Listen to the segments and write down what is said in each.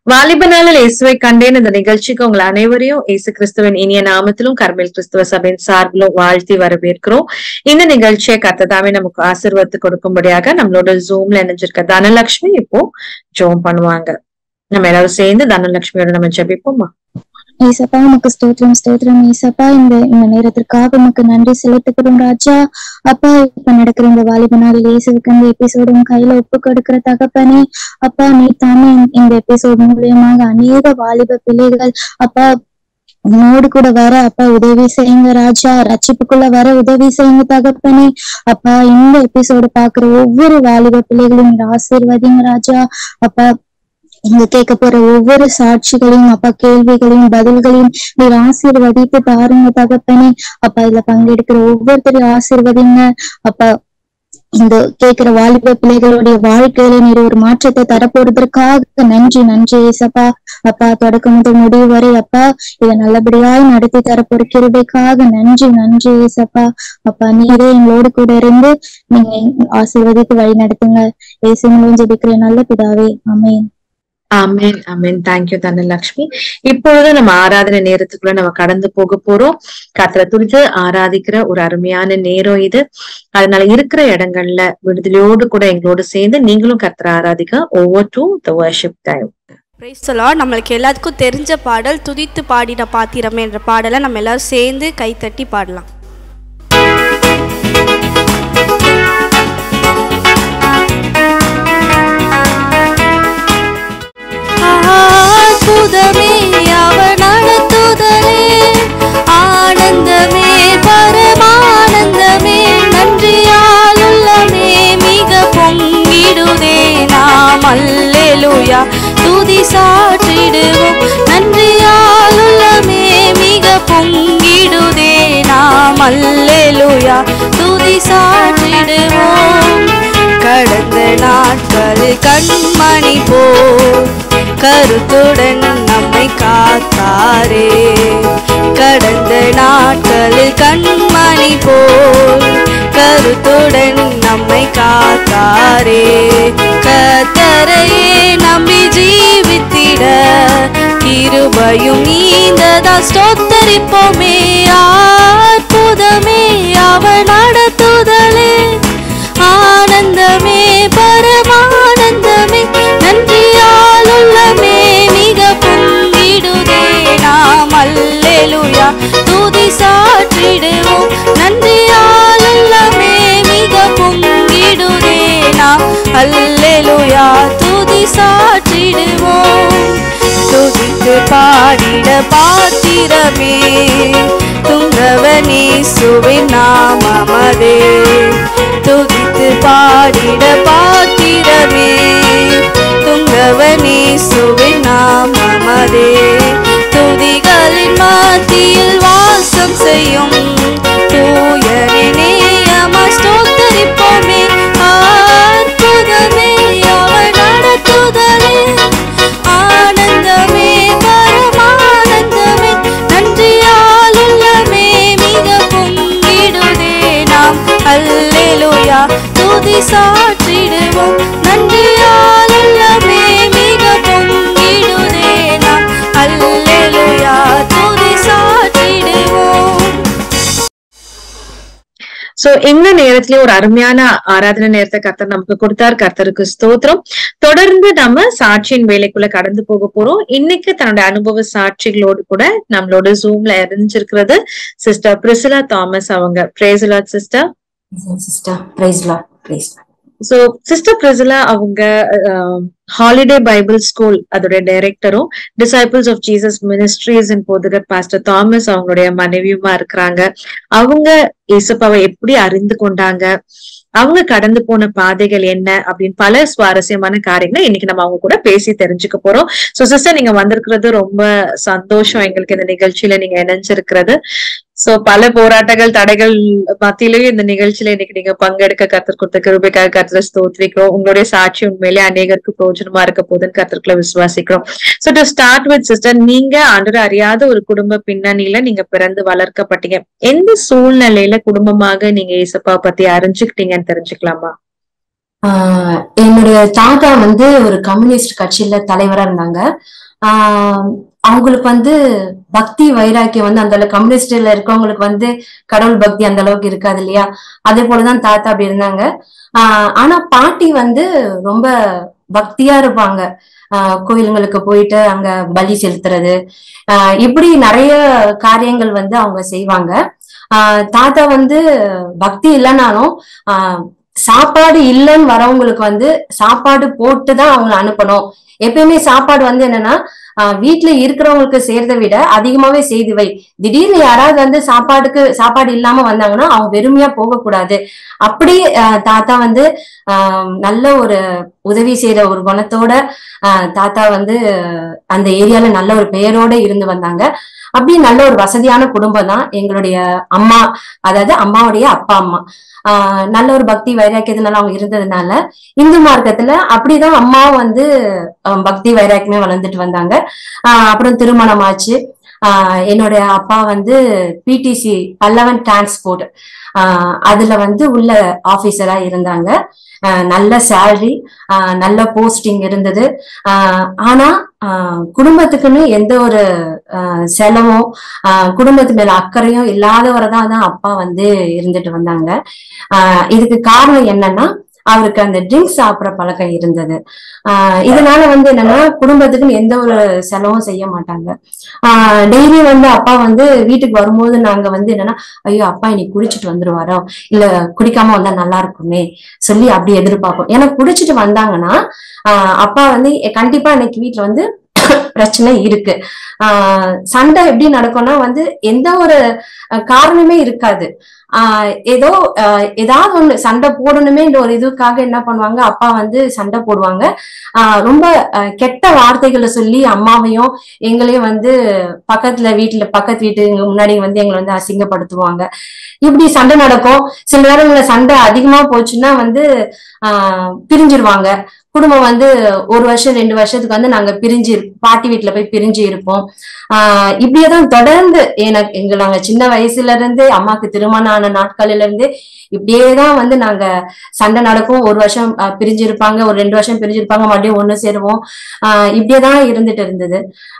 வாலிப நாளில் இயேசுவை கண்டேன் இந்த நிகழ்ச்சிக்கு உங்கள் அனைவரையும் இயேசு கிறிஸ்துவின் இனிய நாமத்திலும் கர்மேல் கிறிஸ்துவ சபையின் சார்பிலும் வாழ்த்தி வரவேற்கிறோம். இந்த நிகழ்ச்சியை கர்த்ததாவே நமக்கு ஆசீர்வாதத்தை கொடுக்கும்படியாக நம்மளோட ஜூம்ல இணைஞ்சிருக்க தனலட்சுமி இப்போ ஜோம் பண்ணுவாங்க. நம்ம எல்லாரும் சேர்ந்து தனலட்சுமியோட நம்ம ஜெபிப்போமா. ஏசப்பா உமக்கு ஸ்தோத்திரம் ஸ்தோத்திரம் ஏசப்பா. இந்த நேரத்திற்காக உமக்கு நன்றி செலுத்துகிறோம் ராஜா. அப்பா, இப்ப நடக்கிற இந்த வாலிப நாளில் இயேசுக்கு இந்த எபிசோடு உன் கையில ஒப்பு கொடுக்கிற தகப்பனே. அப்பா, நீ தானே இந்த எபிசோடு மூலியமாக அநேக வாலிப பிள்ளைகள் அப்பா உன்னோடு கூட வர அப்பா உதவி செய்யுங்க ராஜா. ரட்சிப்புக்குள்ள வர உதவி செய்யுங்க தகப்பனே. அப்பா, இந்த எபிசோடு பாக்குற ஒவ்வொரு வாலிப பிள்ளைகளையும் ஆசீர்வதிங்க ராஜா. அப்பா, இங்க கேட்க போற ஒவ்வொரு சாட்சிகளையும் அப்பா கேள்விகளையும் பதில்களையும் நீர் ஆசீர்வதித்து தாருங்க தகப்பனே. அப்பா, இதுல பங்கெடுக்கிற ஒவ்வொருத்தரையும் ஆசீர்வதிங்க அப்பா. இந்த கேட்கிற வாலிப பிள்ளைகளுடைய வாழ்க்கையில நீர் ஒரு மாற்றத்தை தரப்போறதற்காக நன்றி நன்றி ஏசப்பா. அப்பா, தொடக்கம் முதல் முடிவு வரை அப்பா இதை நல்லபடியாய் நடத்தி தரப்போற கிருபைக்காக நன்றி நன்றி ஏசப்பா. அப்பா, நீரே எங்களோடு கூட இருந்து நீங்க ஆசீர்வதித்து வழி நடத்துங்க. ஏசுங்களும் ஜெபிக்கிற நல்ல பிதாவே, ஆமென். ஆமென் ஆமென். தேங்க்யூ தனலட்சுமி. இப்பொழுது நம்ம ஆராதனை நேரத்துக்குள்ள நம்ம கடந்து போக போறோம். கர்த்தரை துதித்து ஆராதிக்கிற ஒரு அருமையான நேரம் இது. அதனால இருக்கிற இடங்கள்ல விடுதலையோடு கூட எங்களோடு சேர்ந்து நீங்களும் கர்த்தரை ஆராதிக்க over to the worship time. Praise the Lord. நம்மளுக்கு எல்லாத்துக்கும் தெரிஞ்ச பாடல் துதித்து பாடின பாத்திரமே என்ற பாடலை நம்ம எல்லாரும் சேர்ந்து கைத்தட்டி பாடலாம். அற்புதமே அவர் நடத்துதலே, ஆனந்தமே பரமானந்தமே, நன்றியால் உள்ளமே மிக பொங்கிடுதே. நாம் அல்லேலூயா துதி சாற்றிடுவோம். நன்றியால் உள்ளமே மிக பொங்கிடுதே. நாம் அல்லேலூயா துதி சாற்றிடுவோம். கடந்த நாட்களில் கண்மணி போல் கருத்துடன் நம்மை காத்தாரே. கடந்த நாட்களில் கண்மணி போல் கருத்துடன் நம்மை காத்தாரே. கர்த்தரையே நம்பி ஜீவித்திட கிருபையும் நீந்ததா ஸ்தோத்தரிப்போமே. அற்புதமே அவர் நடத்துதலே, ஆனந்தமே பரமானந்தமே, நன்றியால் உள்ளமே மிக பொங்கிடுதே. நாம் அல்லேலூயா துதி சாற்றிடுவோம். நன்றியால் உள்ளமே மிக பொங்கிடுதே. நாம் அல்லேலூயா துதி சாற்றிடுவோம். துதித்து பாடிட பாத்திரமே துங்கவனே சுவின் நாமமதே. துதித்து பாடிட பாத்திரமே துங்கவனே சுவின் நாமமதே. துதிகளின் மத்தியில் வாசம் செய்யும் தூயனே நேயமா ஸ்தோத்தரிப்போமே. அற்புதமே அவர் நடத்துதலே, ஆனந்தமே பரமானந்தமே, நன்றியால் உள்ளமே மிக பொங்கிடுதே. நாம் அல்லேலூயா துதி சாற்றிடுவோம். நன்றியால் உள்ளமே மிக பொங்கிடுதே. நாம் அல்லேலூயா துதி சாற்றிடுவோம். சோ இந்த நேரத்திலேயே ஒரு அருமையான ஆராதனை நேரத்தை கர்த்தர் நமக்கு கொடுத்தார். கர்த்தருக்கு ஸ்தோத்திரம். தொடர்ந்து நம்ம சாட்சியின் வேலைக்குள்ள கடந்து போக போறோம். இன்னைக்கு தன்னுடைய அனுபவ சாட்சிகளோடு கூட நம்மளோட ஜூம்ல இணைஞ்சிருக்கிறது சிஸ்டர் பிரிசிலா தாமஸ். அவங்க praise the Lord sister. Praise the Lord. So sister Priscilla அவங்க ஹாலிடே பைபிள் ஸ்கூல் அதோட டைரக்டரும் disciples of Jesus ministries in போதகர் பாஸ்டர் தாமஸ் அவங்களுடைய மனைவியுமா இருக்கிறாங்க. அவங்க இயேசுவை எப்படி அறிந்து கொண்டாங்க, அவங்க கடந்து போன பாதைகள் என்ன அப்படின்னு பல சுவாரஸ்யமான காரியங்களை இன்னைக்கு நம்ம அவங்க கூட பேசி தெரிஞ்சுக்க போறோம். சோ சிஸ்டர், நீங்க வந்திருக்கிறது ரொம்ப சந்தோஷம் எங்களுக்கு. இந்த நிகழ்ச்சியில நீங்க இணைஞ்சிருக்கிறது சோ பல போராட்டங்கள் தடைகள் மத்தியிலயும் இந்த நிகழ்ச்சியில இன்னைக்கு நீங்க பங்கெடுக்க கர்த்தர் கொடுத்த கிருபைக்காக கர்த்தரை ஸ்தோத்திரிக்கிறோம். உங்களுடைய சாட்சி உண்மையிலே அநேகருக்கு பிரயோஜனமா இருக்க போதுன்னு கர்த்தருக்குள்ள விசுவாசிக்கிறோம். So to start with sister, நீங்க ஆண்டவரை அறியாத ஒரு குடும்ப பின்னணியில நீங்க பிறந்து வளர்க்கப்பட்டீங்க. எந்த சூழ்நிலையில குடும்பமாக நீங்க இயேசுப்பா பத்தி அறிஞ்சுக்கிட்டீங்கன்னு தெரிஞ்சுக்கலாமா? என்னுடைய தாத்தா வந்து ஒரு கம்யூனிஸ்ட் கட்சியில தலைவரா இருந்தாங்க. அவங்களுக்கு வந்து பக்தி வைராக்கியம் வந்து அந்த அளவுக்கு, கம்யூனிஸ்ட்ல இருக்கவங்களுக்கு வந்து கடவுள் பக்தி அந்த அளவுக்கு இருக்காது இல்லையா? அதே போலதான் தாத்தா அப்படி இருந்தாங்க. ஆனா பாட்டி வந்து ரொம்ப பக்தியா இருப்பாங்க. கோயிலுங்களுக்கு போயிட்டு அங்க பலி செலுத்துறது, இப்படி நிறைய காரியங்கள் வந்து அவங்க செய்வாங்க. தாத்தா வந்து பக்தி இல்லைனாலும் சாப்பாடு இல்லைன்னு வரவங்களுக்கு வந்து சாப்பாடு போட்டுதான் அவங்க அனுப்பணும். எப்பயுமே சாப்பாடு வந்து என்னன்னா வீட்டுல இருக்கிறவங்களுக்கு செய்யறதை விட அதிகமாவே செய்து வை. திடீர்னு யாராவது வந்து சாப்பாடு இல்லாம வந்தாங்கன்னா அவங்க வெறுமையா போகக்கூடாது. அப்படி தாத்தா வந்து நல்ல ஒரு உதவி செய்யற ஒரு குணத்தோட தாத்தா வந்து அந்த ஏரியால நல்ல ஒரு பெயரோட இருந்து வந்தாங்க. அப்படி நல்ல ஒரு வசதியான குடும்பம் தான் எங்களுடைய அம்மா, அதாவது அம்மாவுடைய அப்பா அம்மா. நல்ல ஒரு பக்தி வைராக்கியத்தினால அவங்க இருந்ததுனால இந்து மார்க்கத்துல அப்படிதான் அம்மாவும் வந்து பக்தி வைராக்கியமே வளர்ந்துட்டு வந்தாங்க. அப்புறம் திருமணம் ஆச்சு. என்னுடைய அப்பா வந்து பிடிசி பல்லவன் டிரான்ஸ்போர்ட் அதுல வந்து உள்ள ஆபீசரா இருந்தாங்க. நல்ல சேலரி, நல்ல போஸ்டிங் இருந்தது. ஆனா குடும்பத்துக்குன்னு எந்த ஒரு செலவும் குடும்பத்து மேல அக்கறையும் இல்லாதவரதான் அப்பா வந்து இருந்துட்டு வந்தாங்க. இதுக்கு காரணம் என்னன்னா அவருக்கு அந்த ட்ரிங்க்ஸ் சாப்பிட்ற பழக்கம் இருந்தது. இதனால வந்து என்னன்னா குடும்பத்துக்குன்னு எந்த ஒரு செலவும் செய்ய மாட்டாங்க. டெய்லி வந்து அப்பா வந்து வீட்டுக்கு வரும்போது நாங்க வந்து என்னன்னா, ஐயோ அப்பா இன்னைக்கு குடிச்சிட்டு வந்துருவாரோ, இல்ல குடிக்காம வந்தா நல்லா இருக்குமே சொல்லி அப்படி எதிர்பார்ப்போம். ஏன்னா குடிச்சிட்டு வந்தாங்கன்னா அப்பா வந்து கண்டிப்பா இன்னைக்கு வீட்டுல வந்து பிரச்சனை இருக்கு. சண்டை எப்படி நடக்கும்னா வந்து எந்த ஒரு காரணமே இருக்காது. ஏதாவது ஒண்ணு சண்டை போடணுமே ஒரு இதுக்காக என்ன பண்ணுவாங்க, அப்பா வந்து சண்டை போடுவாங்க. ரொம்ப கெட்ட வார்த்தைகளை சொல்லி அம்மாவையும் எங்களையும் வந்து பக்கத்து வீட்டு முன்னாடி வந்து எங்களை வந்து அசிங்கப்படுத்துவாங்க. இப்படி சண்டை நடக்கும். சில நேரங்கள்ல சண்டை அதிகமா போச்சுன்னா வந்து பிரிஞ்சிருவாங்க. குடும்பம் வந்து 1 வருஷம் 2 வருஷத்துக்கு வந்து நாங்க பாட்டி வீட்டுல போய் பிரிஞ்சு இருப்போம். இப்படியேதான் தொடர்ந்து நாங்க சின்ன வயசுல இருந்து அம்மாக்கு திருமணம் ஆன நாட்களில இருந்து இப்படியேதான் வந்து நாங்க சண்டை நடக்கும். 1 வருஷம் பிரிஞ்சிருப்பாங்க, ஒரு 2 வருஷம் பிரிஞ்சிருப்பாங்க, மறுபடியும் ஒண்ணு சேருவோம். இப்படியேதான் இருந்துட்டு இருந்தது.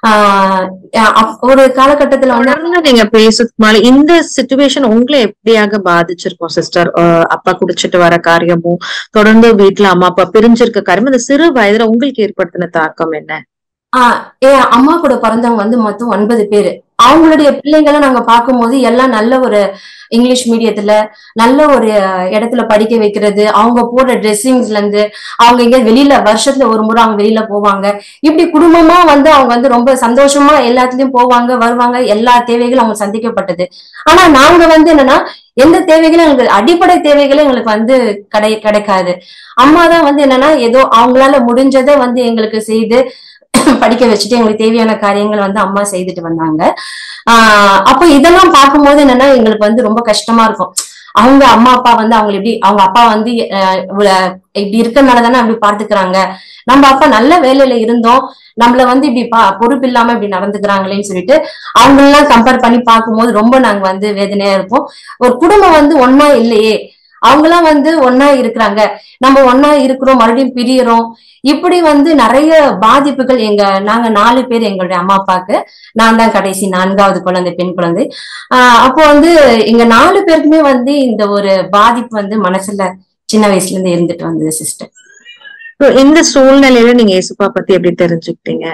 ஒரு காலகட்டத்துல வந்து நீங்க பேசுறதுனால இந்த சிச்சுவேஷன் உங்களை எப்படியாக பாதிச்சிருக்கோம் சிஸ்டர்? அப்பா குடிச்சிட்டு வர காரியமும் தொடர்ந்து வீட்டுல அம்மா அப்பா பிரிஞ்சிருக்க காரியமும் இந்த சிறு வயதுல உங்களுக்கு ஏற்படுத்தின தாக்கம் என்ன? என் அம்மா கூட பிறந்தவங்க வந்து மொத்தம் 9 பேரு. அவங்களுடைய பிள்ளைங்களை நாங்க பார்க்கும்போது எல்லாம் நல்ல ஒரு இங்கிலீஷ் மீடியத்துல நல்ல ஒரு இடத்துல படிக்க வைக்கிறது, அவங்க போடுற ட்ரெஸ்ஸிங்ஸ்ல இருந்து அவங்க இங்க வெளியில வருஷத்துல ஒரு முறை அவங்க வெளியில போவாங்க. இப்படி குடும்பமா வந்து அவங்க வந்து ரொம்ப சந்தோஷமா எல்லாத்துலயும் போவாங்க வருவாங்க. எல்லா தேவைகளும் அவங்க சந்திக்கப்பட்டது. ஆனா நாங்க வந்து என்னன்னா எந்த தேவைகளும் எங்களுக்கு அடிப்படை தேவைகளும் எங்களுக்கு வந்து கிடைக்காது. அம்மா தான் வந்து என்னன்னா ஏதோ அவங்களால முடிஞ்சதை வந்து எங்களுக்கு செய்து படிக்க வச்சுட்டு எங்களுக்கு தேவையான காரியங்கள் வந்து அம்மா செய்துட்டு வந்தாங்க. அப்போ இதெல்லாம் பார்க்கும்போது என்னன்னா எங்களுக்கு வந்து ரொம்ப கஷ்டமா இருக்கும். அவங்க அம்மா அப்பா வந்து அவங்க அப்பா வந்து இப்படி இருக்கறதுனாலதானே அப்படி பார்த்துக்கிறாங்க. நம்ம அப்பா நல்ல வேலையில இருந்தோம், நம்மள வந்து இப்படி பொறுப்பு இல்லாம இப்படி நடந்துக்கிறாங்களேன்னு சொல்லிட்டு அவங்க எல்லாம் கம்பேர் பண்ணி பார்க்கும்போது ரொம்ப நாங்க வந்து வேதனையா இருப்போம். ஒரு குடும்பம் வந்து ஒன்னா இல்லையே, அவங்கெல்லாம் வந்து ஒன்னா இருக்கிறாங்க, நம்ம ஒன்னா இருக்கிறோம் மறுபடியும் பிரியறோம். இப்படி வந்து நிறைய பாதிப்புகள் நாங்க 4 பேர் எங்களுடைய அம்மா அப்பாவுக்கு. நான் தான் கடைசி 4வது குழந்தை, பெண் குழந்தை. அப்போ வந்து எங்க 4 பேருக்குமே வந்து இந்த ஒரு பாதிப்பு வந்து மனசுல சின்ன வயசுல இருந்து இருந்துட்டு வந்தது சிஸ்டர். இந்த சூழ்நிலையில நீங்க இயேசுப்பா பத்தி எப்படி தெரிஞ்சுக்கிட்டீங்க?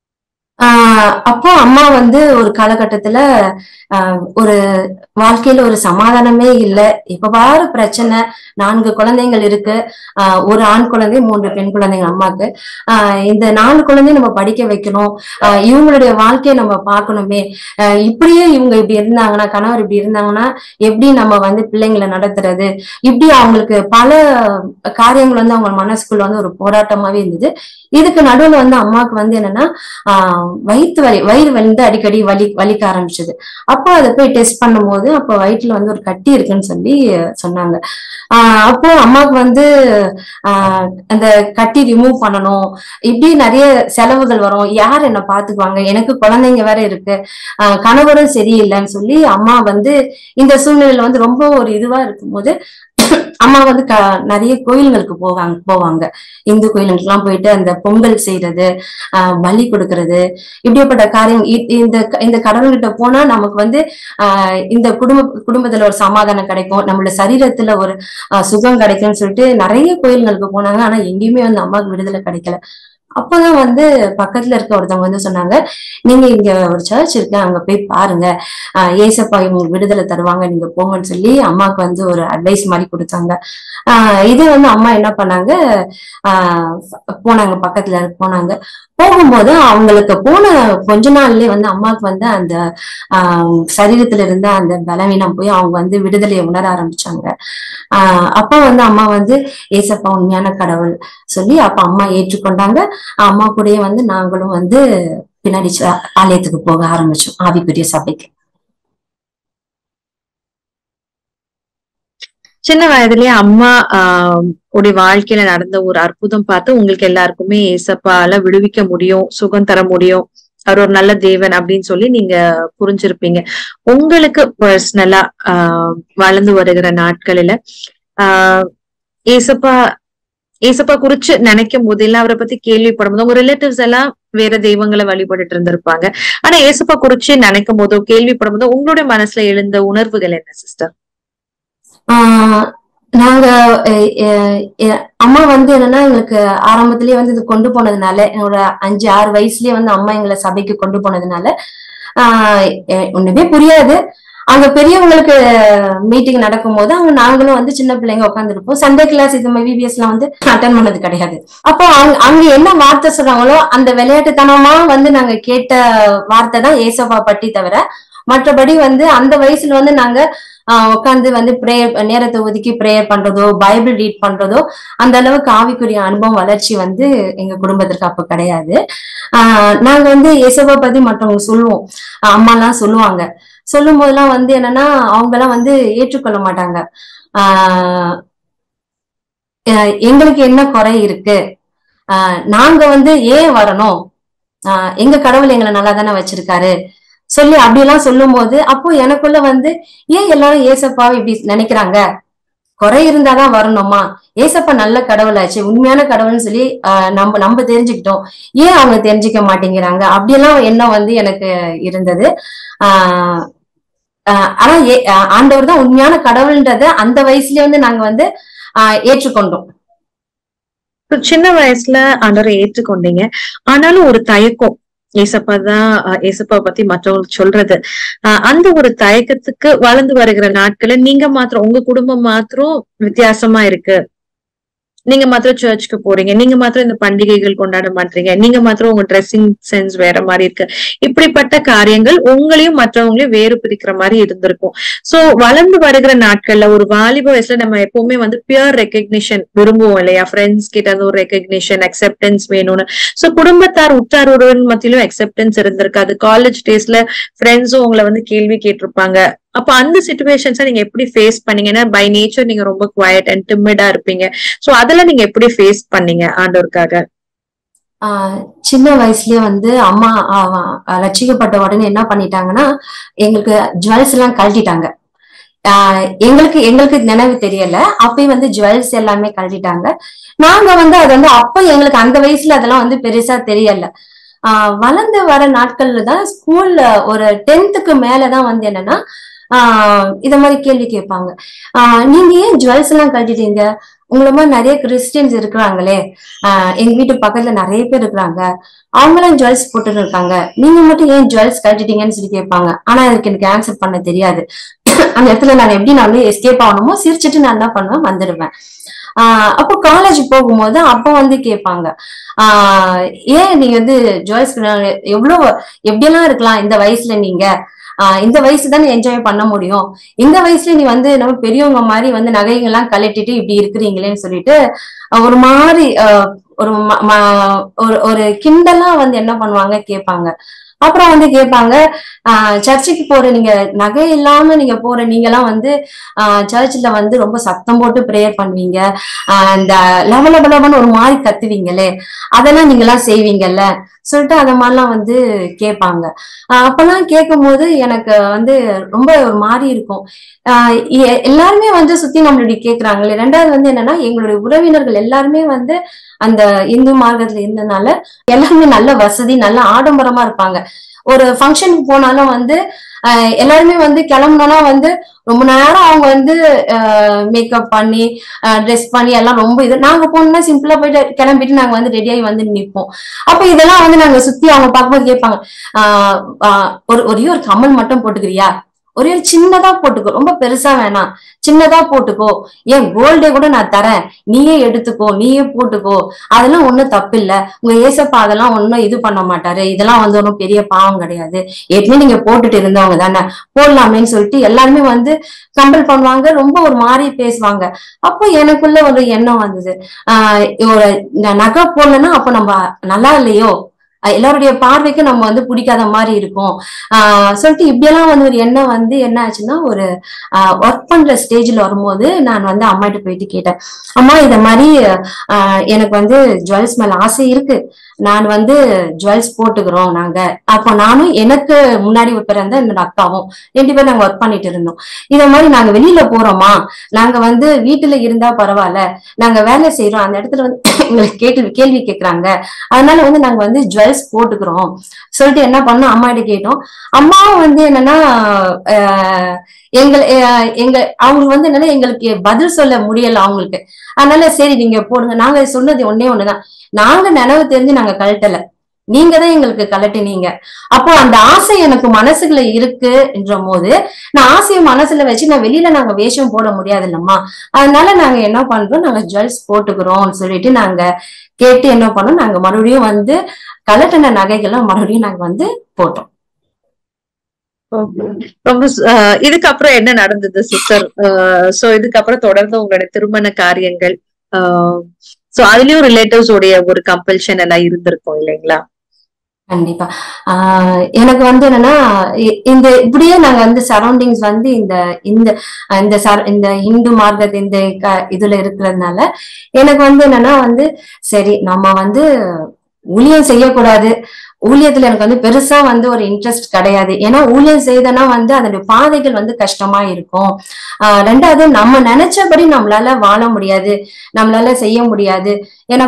அப்போ அம்மா வந்து ஒரு காலகட்டத்துல ஒரு வாழ்க்கையில ஒரு சமாதானமே இல்லை, இப்ப பாரு பிரச்சனை, 4 குழந்தைகள் இருக்கு, ஒரு ஆண் குழந்தை 3 பெண் குழந்தைங்க அம்மாக்கு. இந்த 4 குழந்தையும் நம்ம படிக்க வைக்கணும், இவங்களுடைய வாழ்க்கையை நம்ம பார்க்கணுமே, இப்படியே இவங்க இப்படி இருந்தாங்கன்னா, கணவர் இப்படி இருந்தாங்கன்னா எப்படி நம்ம வந்து பிள்ளைங்களை நடத்துறது, இப்படி அவங்களுக்கு பல காரியங்கள் வந்து அவங்க மனசுக்குள்ள வந்து ஒரு போராட்டமாவே இருந்தது. இதுக்கு நடுவுல வந்து அம்மாவுக்கு வந்து என்னன்னா வயிறு வந்து அடிக்கடி வலிக்க ஆரம்பிச்சது. அப்போ அதை போய் டெஸ்ட் பண்ணும்போது அப்போ வயிற்றுல வந்து ஒரு கட்டி இருக்குன்னு சொல்லி சொன்னாங்க. அப்போ அம்மாவுக்கு வந்து அந்த கட்டி ரிமூவ் பண்ணணும், இப்படி நிறைய செலவுகள் வரும், யார் என்ன பாத்துக்குவாங்க, எனக்கு குழந்தைங்க வேற இருக்கு, கணவரும் சரியில்லைன்னு சொல்லி அம்மா வந்து இந்த சூழ்நிலையில வந்து ரொம்ப ஒரு இதுவா இருக்கும்போது அம்மா வந்து நிறைய கோயில்களுக்கு போவாங்க. இந்து கோயிலுக்கு எல்லாம் போயிட்டு அந்த பொங்கல் செய்யறது, பலி கொடுக்கறது, இப்படிப்பட்ட காரியம். இந்த கடவுள்கிட்ட போனா நமக்கு வந்து இந்த குடும்பத்துல ஒரு சமாதானம் கிடைக்கும், நம்மளோட சரீரத்துல ஒரு சுகம் கிடைக்கும்னு சொல்லிட்டு நிறைய கோயில்களுக்கு போனாங்க. ஆனா எங்கேயுமே வந்து அம்மாவுக்கு விடுதலை கிடைக்கல. அப்பதான் வந்து பக்கத்துல இருக்க ஒருத்தவங்க வந்து சொன்னாங்க, நீங்க இங்க ஒரு சர்ச் இருக்கு, அங்க போய் பாருங்க, ஏசப்பா இவங்களுக்கு விடுதலை தருவாங்க, நீங்க போங்கன்னு சொல்லி அம்மாவுக்கு வந்து ஒரு அட்வைஸ் மாதிரி கொடுத்தாங்க. இது வந்து அம்மா என்ன பண்ணாங்க, போனாங்க, பக்கத்துல போனாங்க. போகும்போது அவங்களுக்கு போன கொஞ்ச நாள்லயே வந்து அம்மாவுக்கு வந்து அந்த சரீரத்துல இருந்த அந்த பலவீனம் போய் அவங்க வந்து விடுதலையை உணர ஆரம்பிச்சாங்க. அப்ப வந்து அம்மா வந்து ஏசப்பா உண்மையான கடவுள் சொல்லி அப்ப அம்மா ஏற்றுக்கொண்டாங்க. அம்மா கூடயே வந்து நாங்களும் வந்து பின்னாடி ஆலயத்துக்கு போக ஆரம்பிச்சோம், ஆவிக்குரிய சபைக்கு. சின்ன வயதுலயே அம்மா உடைய வாழ்க்கையில நடந்த ஒரு அற்புதம் பார்த்து உங்களுக்கு எல்லாருக்குமே ஏசப்பால விடுவிக்க முடியும், சுகம் தர முடியும், அவர் ஒரு நல்ல தேவன் அப்படின்னு சொல்லி நீங்க புரிஞ்சிருப்பீங்க. உங்களுக்கு பர்சனலா வளர்ந்து வருகிற நாட்களில ஏசப்பா குறிச்சு நினைக்கும் போது, இல்ல அவரை பத்தி கேள்விப்படும் போது, உங்க ரிலேட்டிவ்ஸ் எல்லாம் வேற தெய்வங்களை வழிபட்டுட்டு இருந்திருப்பாங்க, ஆனா ஏசப்பா குறிச்சு நினைக்கும் போதோ கேள்விப்படும் போதோ உங்களுடைய மனசுல எழுந்த உணர்வுகள் என்ன சிஸ்டர்? நாங்க அம்மா வந்து என்னன்னா எங்களுக்கு ஆரம்பத்திலேயே வந்து இது கொண்டு போனதுனால, என்னோட 5-6 வயசுலயே வந்து அம்மா எங்களை சபைக்கு கொண்டு போனதுனால ஒண்ணுமே புரியாது. அங்க பெரியவங்களுக்கு மீட்டிங் நடக்கும் போது அவங்க நாங்களும் வந்து சின்ன பிள்ளைங்க உட்காந்துருப்போம். சண்டே கிளாஸ் இது மாதிரி VBS எல்லாம் வந்து அட்டன் பண்ணது கிடையாது. அப்போ அங்க என்ன வார்த்தை சொல்றாங்களோ அந்த விளையாட்டுத்தனமா வந்து நாங்க கேட்ட வார்த்தை தான் ஏசப்பா பற்றி தவிர, மற்றபடி வந்து அந்த வயசுல வந்து நாங்க உட்காந்து வந்து பிரேயர் நேரத்தை ஒதுக்கி பிரேயர் பண்றதோ பைபிள் ரீட் பண்றதோ அந்த அளவுக்கு ஆவிக்குரிய அனுபவம் வளர்ச்சி வந்து எங்க குடும்பத்திற்கு அப்ப கிடையாது. நாங்க வந்து ஏசப்பா பத்தி மற்றவங்க சொல்லுவோம், அம்மா எல்லாம் சொல்லுவாங்க. சொல்லும் போதெல்லாம் வந்து என்னன்னா அவங்க எல்லாம் வந்து ஏற்றுக்கொள்ள மாட்டாங்க. எங்களுக்கு என்ன குறை இருக்கு, நாங்க வந்து ஏன் வரணும், எங்க கடவுள் எங்களை நல்லா தானே வச்சிருக்காரு சொல்லி அப்படியெல்லாம் சொல்லும் போது, அப்போ எனக்குள்ள வந்து ஏன் எல்லாரும் ஏசப்பா இப்படி நினைக்கிறாங்க, குறை இருந்தாதான் வரணுமா, ஏசப்பா நல்ல கடவுளாச்சு, உண்மையான கடவுள்னு சொல்லி நம்ம தெரிஞ்சுக்கிட்டோம், ஏன் அவங்க தெரிஞ்சுக்க மாட்டேங்கிறாங்க, அப்படியெல்லாம் எண்ணம் வந்து எனக்கு இருந்தது. ஆனா ஆண்டவர் தான் உண்மையான கடவுள்ன்றத அந்த வயசுலயே வந்து நாங்க வந்து ஏற்றுக்கொண்டோம். சின்ன வயசுல ஆண்டவரை ஏற்றுக்கொண்டீங்க, ஆனாலும் ஒரு தயக்கம், ஏசப்பா பத்தி மற்றவங்களுக்கு சொல்றது, அந்த ஒரு தயக்கத்துக்கு வளர்ந்து வருகிற நாட்கள நீங்க மாத்திரம், உங்க குடும்பம் மாத்திரம் வித்தியாசமா இருக்கு, நீங்க மாத்திரம் சர்ச்சுக்கு போறீங்க, நீங்க மாத்திரம் இந்த பண்டிகைகள் கொண்டாட மாட்டீங்க, நீங்க மாத்திரம் உங்க ட்ரெஸ்ஸிங் சென்ஸ் வேற மாதிரி இருக்கு, இப்படிப்பட்ட காரியங்கள் உங்களையும் மற்றவங்களையும் வேறு பிரிக்கிற மாதிரி இருந்திருக்கும். சோ வளர்ந்து வருகிற நாட்கள்ல ஒரு வாலிப வயசுல நம்ம எப்பவுமே வந்து பியர் ரெகக்னிஷன் விரும்புவோம் இல்லையா, ஃப்ரெண்ட்ஸ் கிட்ட ஒரு ரெகக்னிஷன் அக்செப்டன்ஸ் வேணும்னு. சோ குடும்பத்தார் உற்றாருடன் மத்தியிலும் அக்செப்டன்ஸ் இருந்திருக்காது. காலேஜ் டேஸ்ல ஃப்ரெண்ட்ஸும் உங்களை வந்து கேள்வி கேட்டிருப்பாங்க. அப்ப அந்த சிச்சுவேஷன்ஸை நீங்க எப்படி ஃபேஸ் பண்ணீங்க? ஏன்னா பை நேச்சர் நீங்க ரொம்ப குவைட் அண்ட் டிமிடா இருப்பீங்க. சோ அதெல்லாம் நீங்க எப்படி ஃபேஸ் பண்ணீங்க ஆண்டவருக்காக? சின்ன வயசுலயே வந்து அம்மா ரட்சிக்கப்பட்ட உடனே என்ன பண்ணிட்டாங்கன்னா எங்களுக்கு ஜுவல்ஸ் எல்லாம் கழட்டிட்டாங்க. எங்களுக்கு நினைவு தெரியல, அப்பயும் வந்து ஜுவல்ஸ் எல்லாமே கழட்டிட்டாங்க. நாங்க வந்து அது வந்து அப்ப எங்களுக்கு அந்த வயசுல அதெல்லாம் வந்து பெருசா தெரியல. வளர்ந்து வர நாட்கள்ல தான் ஸ்கூல்ல ஒரு 10th மேலதான் வந்து என்னன்னா இத மாதிரி கேள்வி கேட்பாங்க, நீங்க ஏன் ஜுவல்ஸ் எல்லாம் கழட்டிட்டீங்க, உங்களை மாதிரி நிறைய கிறிஸ்டியன்ஸ் இருக்கிறாங்களே, எங்க வீட்டு பக்கத்துல நிறைய பேர் இருக்கிறாங்க, அவங்களும் ஜுவல்ஸ் போட்டுன்னு இருக்காங்க, நீங்க மட்டும் ஏன் ஜுவல்ஸ் கழட்டிட்டீங்கன்னு சொல்லி கேட்பாங்க. ஆனா எனக்கு ஆன்சர் பண்ண தெரியாது. அந்த இடத்துல நான் எப்படி நான் எஸ்கேப் ஆகணுமோ சிரிச்சுட்டு நான் என்ன பண்ணுவேன், வந்துடுவேன். அப்போ காலேஜ் போகும்போது அப்போ வந்து கேட்பாங்க, ஏன் நீங்க வந்து ஜுவல்ஸ் எவ்வளவு எப்படியெல்லாம் இருக்கலாம் இந்த வயசுல, நீங்க இந்த வயசு தானே என்ஜாய் பண்ண முடியும், இந்த வயசுல நீ வந்து நம்ம பெரியவங்க மாதிரி வந்து நகைகள்லாம் கழட்டிட்டு இப்படி இருக்கிறீங்களேன்னு சொல்லிட்டு ஒரு மாதிரி ஒரு கிண்டலா வந்து என்ன பண்ணுவாங்க கேட்பாங்க. அப்புறம் வந்து கேட்பாங்க, சர்ச்சுக்கு போற நீங்க நகை இல்லாம நீங்க போற நீங்க எல்லாம் வந்து சர்ச்ல வந்து ரொம்ப சத்தம் போட்டு ப்ரேயர் பண்ணுவீங்க, இந்த லவலபலபன்னு ஒரு மாதிரி கத்துவீங்களே, அதெல்லாம் நீங்க எல்லாம் செய்வீங்கல்ல சொல்லிட்டு அந்த மாதிரிலாம் வந்து கேட்பாங்க. அப்பெல்லாம் கேட்கும் போது எனக்கு வந்து ரொம்ப ஒரு மாதிரி இருக்கும். எல்லாருமே வந்து சுத்தி நம்மளுடைய கேட்கிறாங்களே. ரெண்டாவது வந்து என்னன்னா, எங்களுடைய உறவினர்கள் எல்லாருமே வந்து அந்த இந்து மார்க்கத்துல இருந்தனால எல்லாருமே நல்ல வசதி நல்ல ஆடம்பரமா இருப்பாங்க. ஒரு ஃபங்க்ஷனுக்கு போனாலும் வந்து எல்லாருமே வந்து கிளம்புனா வந்து ரொம்ப நேரம் அவங்க வந்து மேக்கப் பண்ணி ட்ரெஸ் பண்ணி எல்லாம் ரொம்ப இது. நாங்க போனோம்னா சிம்பிளா போயிட்டு கிளம்பிட்டு நாங்க வந்து ரெடியாகி வந்து நிற்போம். அப்ப இதெல்லாம் வந்து நாங்க சுத்தி அவங்க பார்க்கும்போது கேட்பாங்க, ஒரே ஒரு கம்மல் மட்டும் போட்டுக்கிறியா, ஒரே ஒரு சின்னதா போட்டுக்கோ, ரொம்ப பெருசா வேணாம், சின்னதா போட்டுக்கோ, ஏன் கோல்டே கூட நான் தரேன், நீயே எடுத்துக்கோ, நீயே போட்டுக்கோ, அதெல்லாம் ஒண்ணும் தப்பு இல்ல, உங்க ஏசப்பா அதெல்லாம் ஒன்னும் இது பண்ண மாட்டாரு, இதெல்லாம் வந்து ஒன்றும் பெரிய பாவம் கிடையாது, ஏற்கனவே நீங்க போட்டுட்டு இருந்தவங்க தானே, போடலாமேன்னு சொல்லிட்டு எல்லாருமே வந்து கம்பல் பண்ணுவாங்க, ரொம்ப ஒரு மாதிரி பேசுவாங்க. அப்போ எனக்குள்ள ஒரு எண்ணம் வந்தது, ஒரு நகை போடலன்னா அப்ப நம்ம நல்லா இல்லையோ, எல்லாருடைய பார்வைக்கு நம்ம வந்து பிடிக்காத மாதிரி இருக்கும் சொல்லிட்டு இப்படியெல்லாம் வந்து ஒரு எண்ணம் வந்து என்ன ஆச்சுன்னா, ஒரு ஒர்க் பண்ற ஸ்டேஜ்ல வரும்போது நான் வந்து அம்மாட்ட போயிட்டு கேட்டேன், அம்மா இத மாதிரி எனக்கு வந்து ஜுவல்ஸ் மேல ஆசை இருக்கு, நான் வந்து ஜுவல்ஸ் போட்டுக்கிறோம் நாங்க. அப்போ நானும் எனக்கு முன்னாடி பிறந்த என்னோட அக்காவும் 2 பேரும் நாங்க ஒர்க் பண்ணிட்டு இருந்தோம். இத மாதிரி நாங்க வெளியில போறோமா, நாங்க வந்து வீட்டுல இருந்தா பரவாயில்ல, நாங்க வேலை செய்யறோம், அந்த இடத்துல வந்து எங்களுக்கு கேள்வி கேட்கறாங்க, அதனால வந்து நாங்க வந்து ஜுவல்ஸ் போட்டுக்கிறோம் சொல்லிட்டு என்ன பண்ணோம், அம்மா கிட்ட கேட்டோம். அம்மாவும் வந்து என்னன்னா அவங்களுக்கு வந்து என்னன்னா எங்களுக்கு பதில் சொல்ல முடியல அவங்களுக்கு. அதனால சரி நீங்க போடுங்க, நாங்க சொன்னது ஒன்னே ஒண்ணுதான், நாங்க நினைவு தெரிஞ்சு நாங்க கழட்டல, நீங்க தான் எங்களுக்கு கலட்டினீங்க. அப்போ அந்த ஆசை எனக்கு மனசுக்குள்ள இருக்குன்ற போது நான் ஆசையை மனசுல வச்சு நான் வெளியில நாங்க வேஷம் போட முடியாது இல்லம்மா, அதனால நாங்க என்ன பண்றோம், நாங்க ஜுவல்ஸ் போட்டுக்கிறோம் சொல்லிட்டு நாங்க கேட்டு என்ன பண்ணோம், நாங்க மறுபடியும் வந்து கலட்டின நகைகள்லாம் மறுபடியும் நாங்க வந்து போட்டோம். ரொம்ப இதுக்கப்புறம் என்ன நடந்தது சிஸ்டர்? சோ இதுக்கப்புறம் தொடர்ந்து உங்களுடைய திருமண காரியங்கள், சோ அதுலயும் ரிலேட்டிவ்ஸ் உடைய ஒரு கம்பல்ஷன் எல்லாம் இருந்திருக்கும் இல்லைங்களா? கண்டிப்பா. எனக்கு வந்து என்னன்னா, இந்த இப்படியே நாங்க வந்து சரௌண்டிங்ஸ் வந்து இந்த இந்த இந்த இந்து மார்க்கத்து இந்த இதுல இருக்கிறதுனால எனக்கு வந்து என்னன்னா வந்து சரி நம்ம வந்து ஊழியம் செய்யக்கூடாது, ஊழியத்துல எனக்கு வந்து பெருசா வந்து ஒரு இன்ட்ரெஸ்ட் கிடையாது, ஏன்னா ஊழியம் செய்தனா வந்து அதனுடைய பாதைகள் வந்து கஷ்டமா இருக்கும். ரெண்டாவது நம்ம நினைச்சபடி நம்மளால வாழ முடியாது, நம்மளால செய்ய முடியாது, ஏன்னா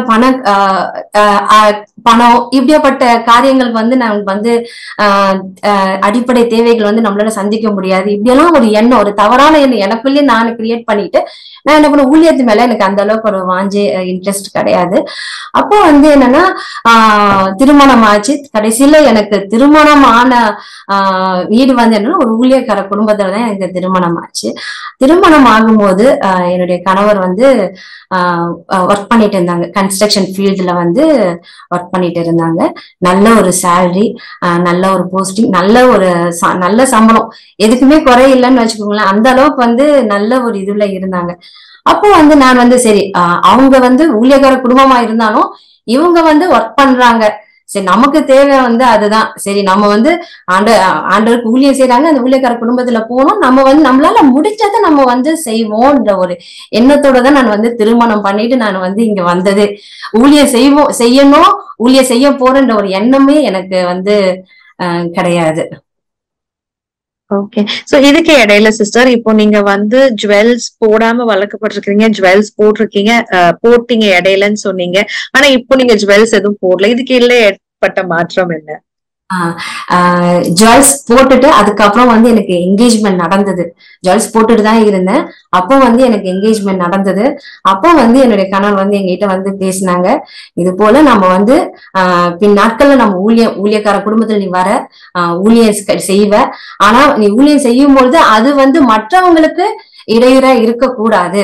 பணம் இப்படியாப்பட்ட காரியங்கள் வந்து நமக்கு வந்து அடிப்படை தேவைகள் வந்து நம்மளால சந்திக்க முடியாது, இப்படியெல்லாம் ஒரு எண்ணம், ஒரு தவறான எண்ணம் எனக்குள்ளேயே நான் கிரியேட் பண்ணிட்டு நான் என்ன பண்ண, ஊழியத்து மேல எனக்கு அந்த அளவுக்கு ஒரு வாஞ்சி இன்ட்ரெஸ்ட் கிடையாது. அப்போ வந்து என்னன்னா திருமணம் ஆச்சு. கடைசியில எனக்கு திருமணமான வீடு வந்து என்னன்னா ஒரு ஊழியக்கார குடும்பத்துலதான் எனக்கு திருமணம் ஆச்சு. திருமணம் ஆகும்போது என்னுடைய கணவர் வந்து ஒர்க் பண்ணிட்டு இருந்தாங்க, கன்ஸ்ட்ரக்ஷன் ஃபீல்டுல வந்து ஒர்க் பண்ணிட்டு இருந்தாங்க. நல்ல ஒரு சேலரி, நல்ல ஒரு போஸ்டிங், நல்ல சம்பளம், எதுக்குமே குறை இல்லைன்னு வச்சுக்கோங்களேன், அந்த அளவுக்கு வந்து நல்ல ஒரு இதுல இருந்தாங்க. அப்போ வந்து நான் வந்து சரி அவங்க வந்து ஊழியக்கார குடும்பமா இருந்தாலும் இவங்க வந்து ஒர்க் பண்றாங்க, சரி நமக்கு தேவை வந்து அதுதான், சரி நம்ம வந்து ஆண்டவருக்கு ஊழியம் செய்யறாங்க, அந்த ஊழியக்கார குடும்பத்துல போனோம், நம்ம வந்து நம்மளால முடிச்சதை நம்ம வந்து செய்வோம்ன்ற ஒரு எண்ணத்தோட தான் நான் வந்து திருமணம் பண்ணிட்டு நான் வந்து இங்க வந்தது. ஊழியம் செய்யணும், ஊழியம் செய்ய போறேன்ற ஒரு எண்ணமே எனக்கு வந்து கிடையாது. ஓகே. சோ இதுக்கு இடையில சிஸ்டர், இப்போ நீங்க வந்து ஜுவல்ஸ் போடாம வளர்க்கப்பட்டிருக்கீங்க, ஜுவல்ஸ் போட்டீங்க இடையிலன்னு சொன்னீங்க, ஆனா இப்போ நீங்க ஜுவல்ஸ் எதுவும் போடல, இதுக்கு இல்ல ஏற்பட்ட மாற்றம் என்ன? ஜுவல்ஸ் போட்டுட்டு அதுக்கப்புறம் வந்து எனக்கு என்கேஜ்மெண்ட் நடந்தது. ஜுவல்ஸ் போட்டுட்டு தான் இருந்தேன், அப்போ வந்து எனக்கு என்கேஜ்மெண்ட் நடந்தது. அப்போ வந்து என்னுடைய கணவர் வந்து எங்ககிட்ட வந்து பேசினாங்க, இது போல நம்ம வந்து பின் நாட்கள்ல நம்ம ஊழியக்கார குடும்பத்துல நீ வர ஊழியம் செய்வ, ஆனா நீ ஊழியம் செய்யும் பொழுது அது வந்து மற்றவங்களுக்கு இடையூறா இருக்கக்கூடாது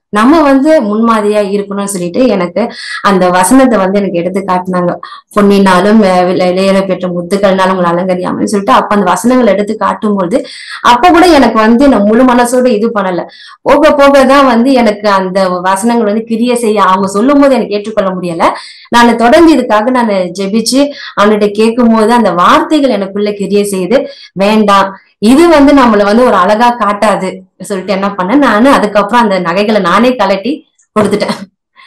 நம்ம வந்து முன்மாதிரியா இருக்கணும்னு சொல்லிட்டு எனக்கு அந்த வசனத்தை வந்து எனக்கு எடுத்து காட்டினாங்க. பொன்னினாலும் விலையேற பெற்ற முத்துக்கள்னாலும் உங்களை அலங்கரியாமன்னு சொல்லிட்டு அப்ப அந்த வசனங்களை எடுத்து காட்டும்போது அப்ப கூட எனக்கு வந்து நான் முழு மனசோட இது பண்ணல. போக போகதான் வந்து எனக்கு அந்த வசனங்கள் வந்து கிரிய செய்ய அவங்க சொல்லும் போது எனக்கு ஏற்றுக்கொள்ள முடியல. நான் தொடர்ந்து இதுக்காக நான் ஜெபிச்சு அவன்கிட்ட கேட்கும் போது அந்த வார்த்தைகள் எனக்குள்ள கிரிய செய்து, வேண்டாம் இது வந்து நம்மள வந்து ஒரு அழகா காட்டாது சொல்லிட்டு என்ன பண்ணேன், நானு அதுக்கப்புறம் அந்த நகைகளை நானே கலட்டி கொடுத்துட்டேன்.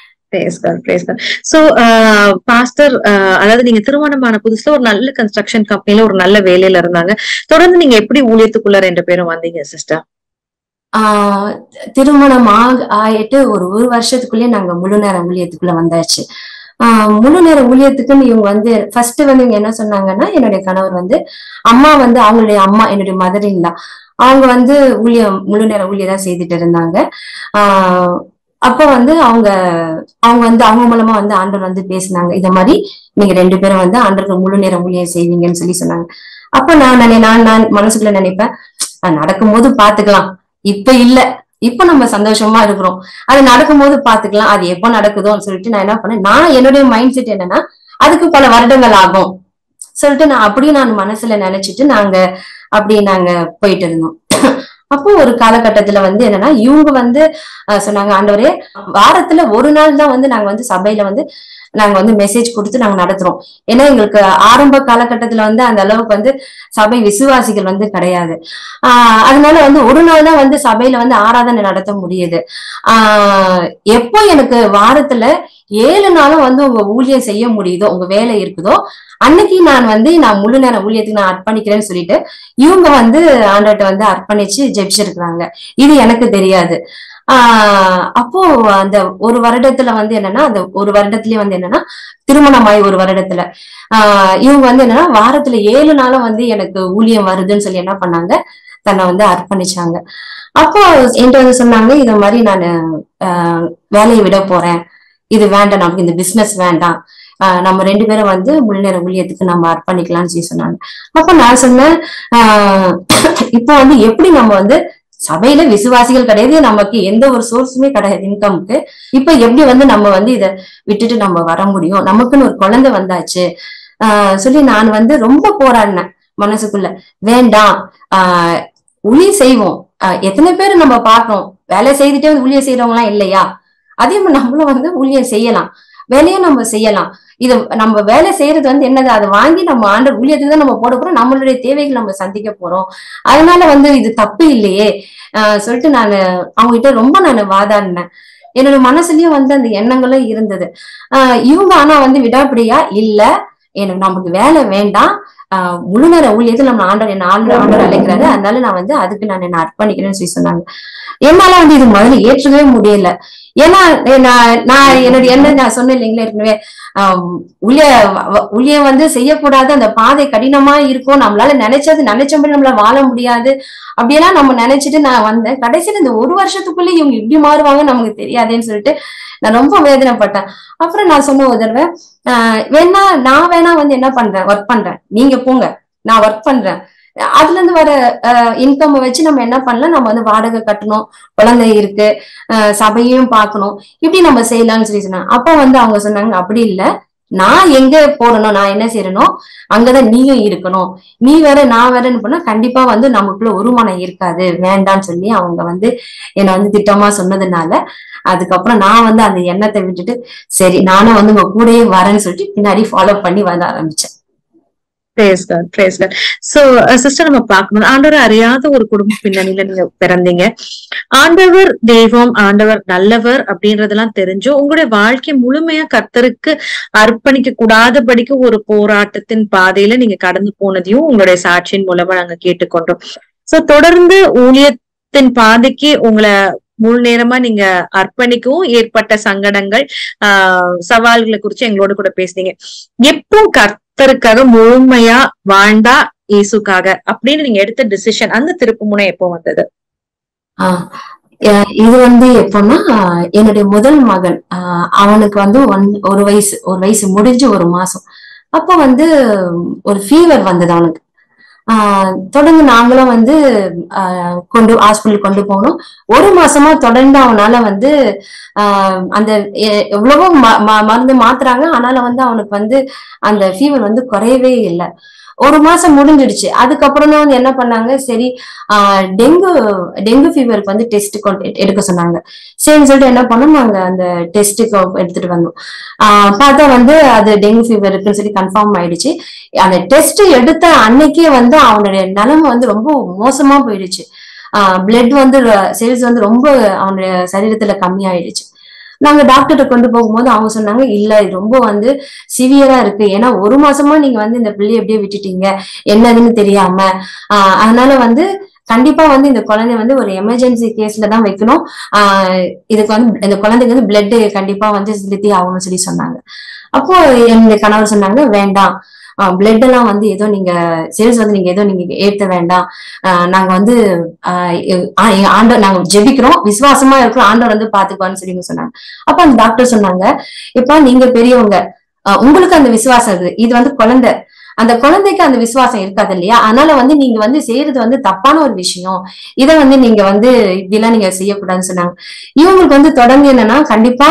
சோ பாஸ்டர், அதாவது நீங்க திருமணமான புதுசுல ஒரு நல்ல கன்ஸ்ட்ரக்ஷன் கம்பெனில ஒரு நல்ல வேலையில இருந்தாங்க. தொடர்ந்து நீங்க எப்படி ஊழியத்துக்குள்ள 2 பேரும் வந்தீங்க சிஸ்டர்? திருமணம் ஆயிட்டு ஒரு வருஷத்துக்குள்ளேயே நாங்க முழு நேர ஊழியத்துக்குள்ள வந்தாச்சு. முழு நேர ஊழியத்துக்குன்னு இவங்க வந்து ஃபர்ஸ்ட் வந்து இவங்க என்ன சொன்னாங்கன்னா, என்னுடைய கணவர் வந்து அம்மா வந்து அவங்களுடைய அம்மா என்னுடைய மதர் இல்லா அவங்க வந்து முழு நேர ஊழியதான் செய்துட்டு இருந்தாங்க. அப்ப வந்து அவங்க வந்து அவங்க மூலமா வந்து ஆண்டவர் வந்து பேசினாங்க, இத மாதிரி நீங்க 2 பேரும் வந்து ஆண்டவருக்கு முழு நேர ஊழியம் செய்வீங்கன்னு சொன்னாங்க. அப்ப நான் மனசுக்குள்ள நினைப்பேன், நடக்கும்போது பாத்துக்கலாம், இப்ப இல்ல, இப்ப நம்ம சந்தோஷமா இருக்கிறோம், அது நடக்கும்போது பாத்துக்கலாம், அது எப்ப நடக்குதோன்னு சொல்லிட்டு நான் என்ன பண்ணேன், நான் என்னுடைய மைண்ட் செட் என்னன்னா அதுக்கு பல வருடங்கள் ஆகும் சொல்லிட்டு நான் அப்படியே நான் மனசுல நினைச்சிட்டு நாங்க போயிட்டு இருந்தோம். அப்போ ஒரு காலகட்டத்துல வந்து என்னன்னா இவங்க வந்து சொன்னாங்க, ஆண்டவரே வாரத்துல ஒரு நாள் தான் வந்து நாங்க வந்து சபையில வந்து நாங்க வந்து மெசேஜ் கொடுத்து நாங்க நடத்துறோம். ஏன்னா எங்களுக்கு ஆரம்ப காலகட்டத்துல வந்து அந்த அளவுக்கு வந்து சபை விசுவாசிகள் வந்து கிடையாது. அதனால வந்து ஒரு நாள் தான் வந்து சபையில வந்து ஆராதனை நடத்த முடியுது. எப்போ எனக்கு வாரத்துல 7 நாளும் வந்து உங்க ஊழியம் செய்ய முடியுதோ, உங்க வேலை இருக்குதோ, அன்னைக்கு நான் முழு நேர ஊழியத்துக்கு நான் அர்ப்பணிக்கிறேன்னு சொல்லிட்டு இவங்க வந்து ஆண்டவர்கிட்ட வந்து அர்ப்பணிச்சு ஜெபிச்சிருக்கிறாங்க. இது எனக்கு தெரியாது. அப்போ அந்த ஒரு வருடத்துல வந்து என்னன்னா, அந்த ஒரு வருடத்திலேயே வந்து என்னன்னா திருமணமாய் ஒரு வருடத்துல இவங்க வந்து என்னன்னா வாரத்துல 7 நாளும் வந்து எனக்கு ஊழியம் வருதுன்னு சொல்லி என்ன பண்ணாங்க, தன்னை வந்து அர்ப்பணிச்சாங்க. அப்போ என்கிட்ட வந்து சொன்னாங்க, இத மாதிரி நான் வேலையை விட போறேன், இது வேண்டாம், நமக்கு இந்த பிசினஸ் வேண்டாம், நம்ம 2 பேரும் வந்து முழு நேர ஊழியத்துக்கு நம்ம அர்ப்பணிக்கலாம்னு சொல்லி சொன்னாங்க. அப்ப நான் சொன்னேன், இப்போ வந்து எப்படி நம்ம வந்து சபையில விசுவாசிகள் கிடையாது, நமக்கு எந்த ஒரு சோர்ஸுமே கிடையாது இன்கம்க்கு, இப்ப எப்படி வந்து நம்ம வந்து இதை விட்டுட்டு நம்ம வர முடியும், நமக்குன்னு ஒரு குழந்தை வந்தாச்சு சொல்லி நான் வந்து ரொம்ப போராடினேன் மனசுக்குள்ள. வேண்டாம், ஊழியம் செய்வோம், எத்தனை பேர் நம்ம பார்க்கணும், வேலை செய்துட்டே வந்து ஊழியம் செய்யறவங்க எல்லாம் இல்லையா, அதே மாதிரி நம்மளும் வந்து ஊழியம் செய்யலாம், வேலையும் நம்ம செய்யலாம். இது நம்ம வேலை செய்யறது வந்து என்னது, அதை வாங்கி நம்ம ஆண்டவர் ஊழியத்துக்கு தான் நம்ம போட போறோம், நம்மளுடைய தேவைகள் நம்ம சந்திக்க போறோம், அதனால வந்து இது தப்பு இல்லையே சொல்லிட்டு நான் அவங்க கிட்ட ரொம்ப நான் வாதாடினேன். என்னோட மனசுலயும் வந்து அந்த எண்ணங்களும் இருந்தது. இவங்க ஆனா வந்து விடாப்பிடியா இல்ல, எனக்கு நமக்கு வேலை வேண்டாம், முழு நேர ஊழியத்தில் நம்ம ஆண்டவர் அழைக்கிறாரு, அதனால நான் வந்து அதுக்கு நான் என்ன அர்ப்பணிக்கிறேன்னு சொல்லி சொன்னாங்க. என்னால வந்து இது முதல்ல ஏற்றுக்கவே முடியல. ஏன்னா நான் என்னுடைய என்ன நான் சொன்னேன் இல்லைங்களா ஏற்கனவே, ஊழியம் வந்து செய்யக்கூடாது, அந்த பாதை கடினமா இருக்கும், நம்மளால நினைச்சபடி நம்மளால வாழ முடியாது, அப்படியெல்லாம் நம்ம நினைச்சிட்டு நான் வந்தேன். கடைசியில இந்த ஒரு வருஷத்துக்குள்ள இவங்க இப்படி மாறுவாங்க நமக்கு தெரியாதேன்னு சொல்லிட்டு நான் ரொம்ப வேதனைப்பட்டேன். அப்புறம் நான் சொன்ன ஒரு தடவை, நான் வேணா வந்து என்ன பண்றேன், ஒர்க் பண்றேன், நீங்க போங்க, நான் ஒர்க் பண்றேன், அதுல இருந்து வர இன்கம் வச்சு நம்ம என்ன பண்ணலாம், நம்ம வந்து வாடகை கட்டணும், குழந்தை இருக்கு, சபையும் பார்க்கணும், இப்படி நம்ம செய்யலாம்னு சொல்லி சொன்னாங்க. அப்ப வந்து அவங்க சொன்னாங்க, அப்படி இல்லை, நான் எங்க போறணும், நான் என்ன செய்யறனோ அங்கதான் நீயும் இருக்கணும், நீ வேற நான் வேறன்னு பண்ணா கண்டிப்பா வந்து நமக்குள்ள ஒரு மனம் இருக்காது, வேண்டான்னு சொல்லி அவங்க வந்து என்னை வந்து திட்டமா சொன்னதுனால அதுக்கப்புறம் நான் வந்து அந்த எண்ணத்தை விட்டுட்டு சரி நானும் வந்து உங்க கூடயே வரேன்னு சொல்லிட்டு பின்னாடி ஃபாலோ பண்ணி வர ஆரம்பிச்சேன். சிஸ்டர், நம்ம பார்க்கணும், ஆண்டவர் அறியாத ஒரு குடும்ப பின்னணியில நீங்க பிறந்தீங்க, ஆண்டவர் தெய்வம், ஆண்டவர் நல்லவர் அப்படின்றதெல்லாம் தெரிஞ்சும் உங்களுடைய வாழ்க்கை முழுமையா கர்த்தருக்கு அர்ப்பணிக்க கூடாதபடிக்கு ஒரு போராட்டத்தின் பாதையில நீங்க கடந்து போனதையும் உங்களுடைய சாட்சியின் மூலமா நாங்க கேட்டுக்கொண்டோம். சோ தொடர்ந்து ஊழியத்தின் பாதைக்கு உங்களை முழு நேரமா நீங்க அர்ப்பணிக்கவும் ஏற்பட்ட சங்கடங்கள், சவால்களை குறிச்சு எங்களோட கூட பேசுனீங்க. எப்போ கர்த்தருக்காக முழுமையா வாழ்ந்தா இயேசுக்காக அப்படின்னு நீங்க எடுத்த டிசிஷன், அந்த திருப்பு முனை எப்போ வந்தது? இது வந்து எப்போன்னா, என்னுடைய முதல் மகன் அவனுக்கு வந்து ஒரு வயசு முடிஞ்சு 1 மாசம் அப்போ வந்து ஒரு ஃபீவர் வந்தது அவனுக்கு. தொடர்ந்து நாங்களும் வந்து ஹாஸ்பிட்டல் கொண்டு போனோம். 1 மாசமா தொடர்ந்து அவனால வந்து அந்த எவ்வளவோ மருந்து மாத்துறாங்க, ஆனாலும் வந்து அவனுக்கு வந்து அந்த ஃபீவர் வந்து குறையவே இல்லை. 1 மாசம் முடிஞ்சிடுச்சு. அதுக்கப்புறம் தான் வந்து என்ன பண்ணாங்க, சரி டெங்கு ஃபீவருக்கு வந்து டெஸ்ட் எடுக்க சொன்னாங்க. சரின்னு சொல்லிட்டு என்ன பண்ணோம், நாங்க அந்த டெஸ்ட்டுக்கு எடுத்துட்டு வந்தோம். பார்த்தா வந்து அது டெங்கு ஃபீவர் இருக்குன்னு சொல்லி கன்ஃபார்ம் ஆயிடுச்சு. அந்த டெஸ்ட் எடுத்த அன்னைக்கே வந்து அவனுடைய நிலைமை வந்து ரொம்ப மோசமா போயிடுச்சு. பிளட் வந்து செல்ஸ் வந்து ரொம்ப அவனுடைய சரீரத்துல கம்மியாயிடுச்சு. நாங்க டாக்டர்கிட்ட கொண்டு போகும்போது அவங்க சொன்னாங்க, இல்ல இது ரொம்ப வந்து சிவியரா இருக்கு. ஏன்னா 1 மாசமா நீங்க வந்து இந்த பிள்ளையை எப்படியே விட்டுட்டீங்க, என்னதுன்னு தெரியாம. அதனால வந்து கண்டிப்பா வந்து இந்த குழந்தை வந்து ஒரு எமர்ஜென்சி கேஸ்ல தான் வைக்கணும். இதுக்கு வந்து இந்த குழந்தைக்கு வந்து பிளட் கண்டிப்பா வந்து செலுத்தி ஆகணும்னு சொல்லி சொன்னாங்க. அப்போ என்னுடைய கணவர் சொன்னாங்க, வேண்டாம், பிளட் எல்லாம் வந்து ஏதோ நீங்க செல்ஸ் வந்து நீங்க ஏதோ நீங்க ஏற்ற வேண்டாம். நாங்க வந்து ஆண்டவர் நாங்க ஜெபிக்கிறோம், விசுவாசமா இருக்கிறோம், ஆண்டவர் வந்து பாத்துக்குவான்னு சொல்லி சொன்னாங்க. அப்ப அந்த டாக்டர் சொன்னாங்க, இப்ப நீங்க பெரியவங்க, உங்களுக்கு அந்த விசுவாசம் இருக்குது, இது வந்து குழந்தை, அந்த குழந்தைக்கு அந்த விசுவாசம் இருக்காது இல்லையா? அதனால வந்து நீங்க வந்து செய்யறது வந்து தப்பான ஒரு விஷயம், இதை வந்து நீங்க வந்து இப்படிலாம் நீங்க செய்யக்கூடாதுன்னு சொன்னாங்க. இவங்களுக்கு வந்து தொடர்ந்து என்னன்னா, கண்டிப்பா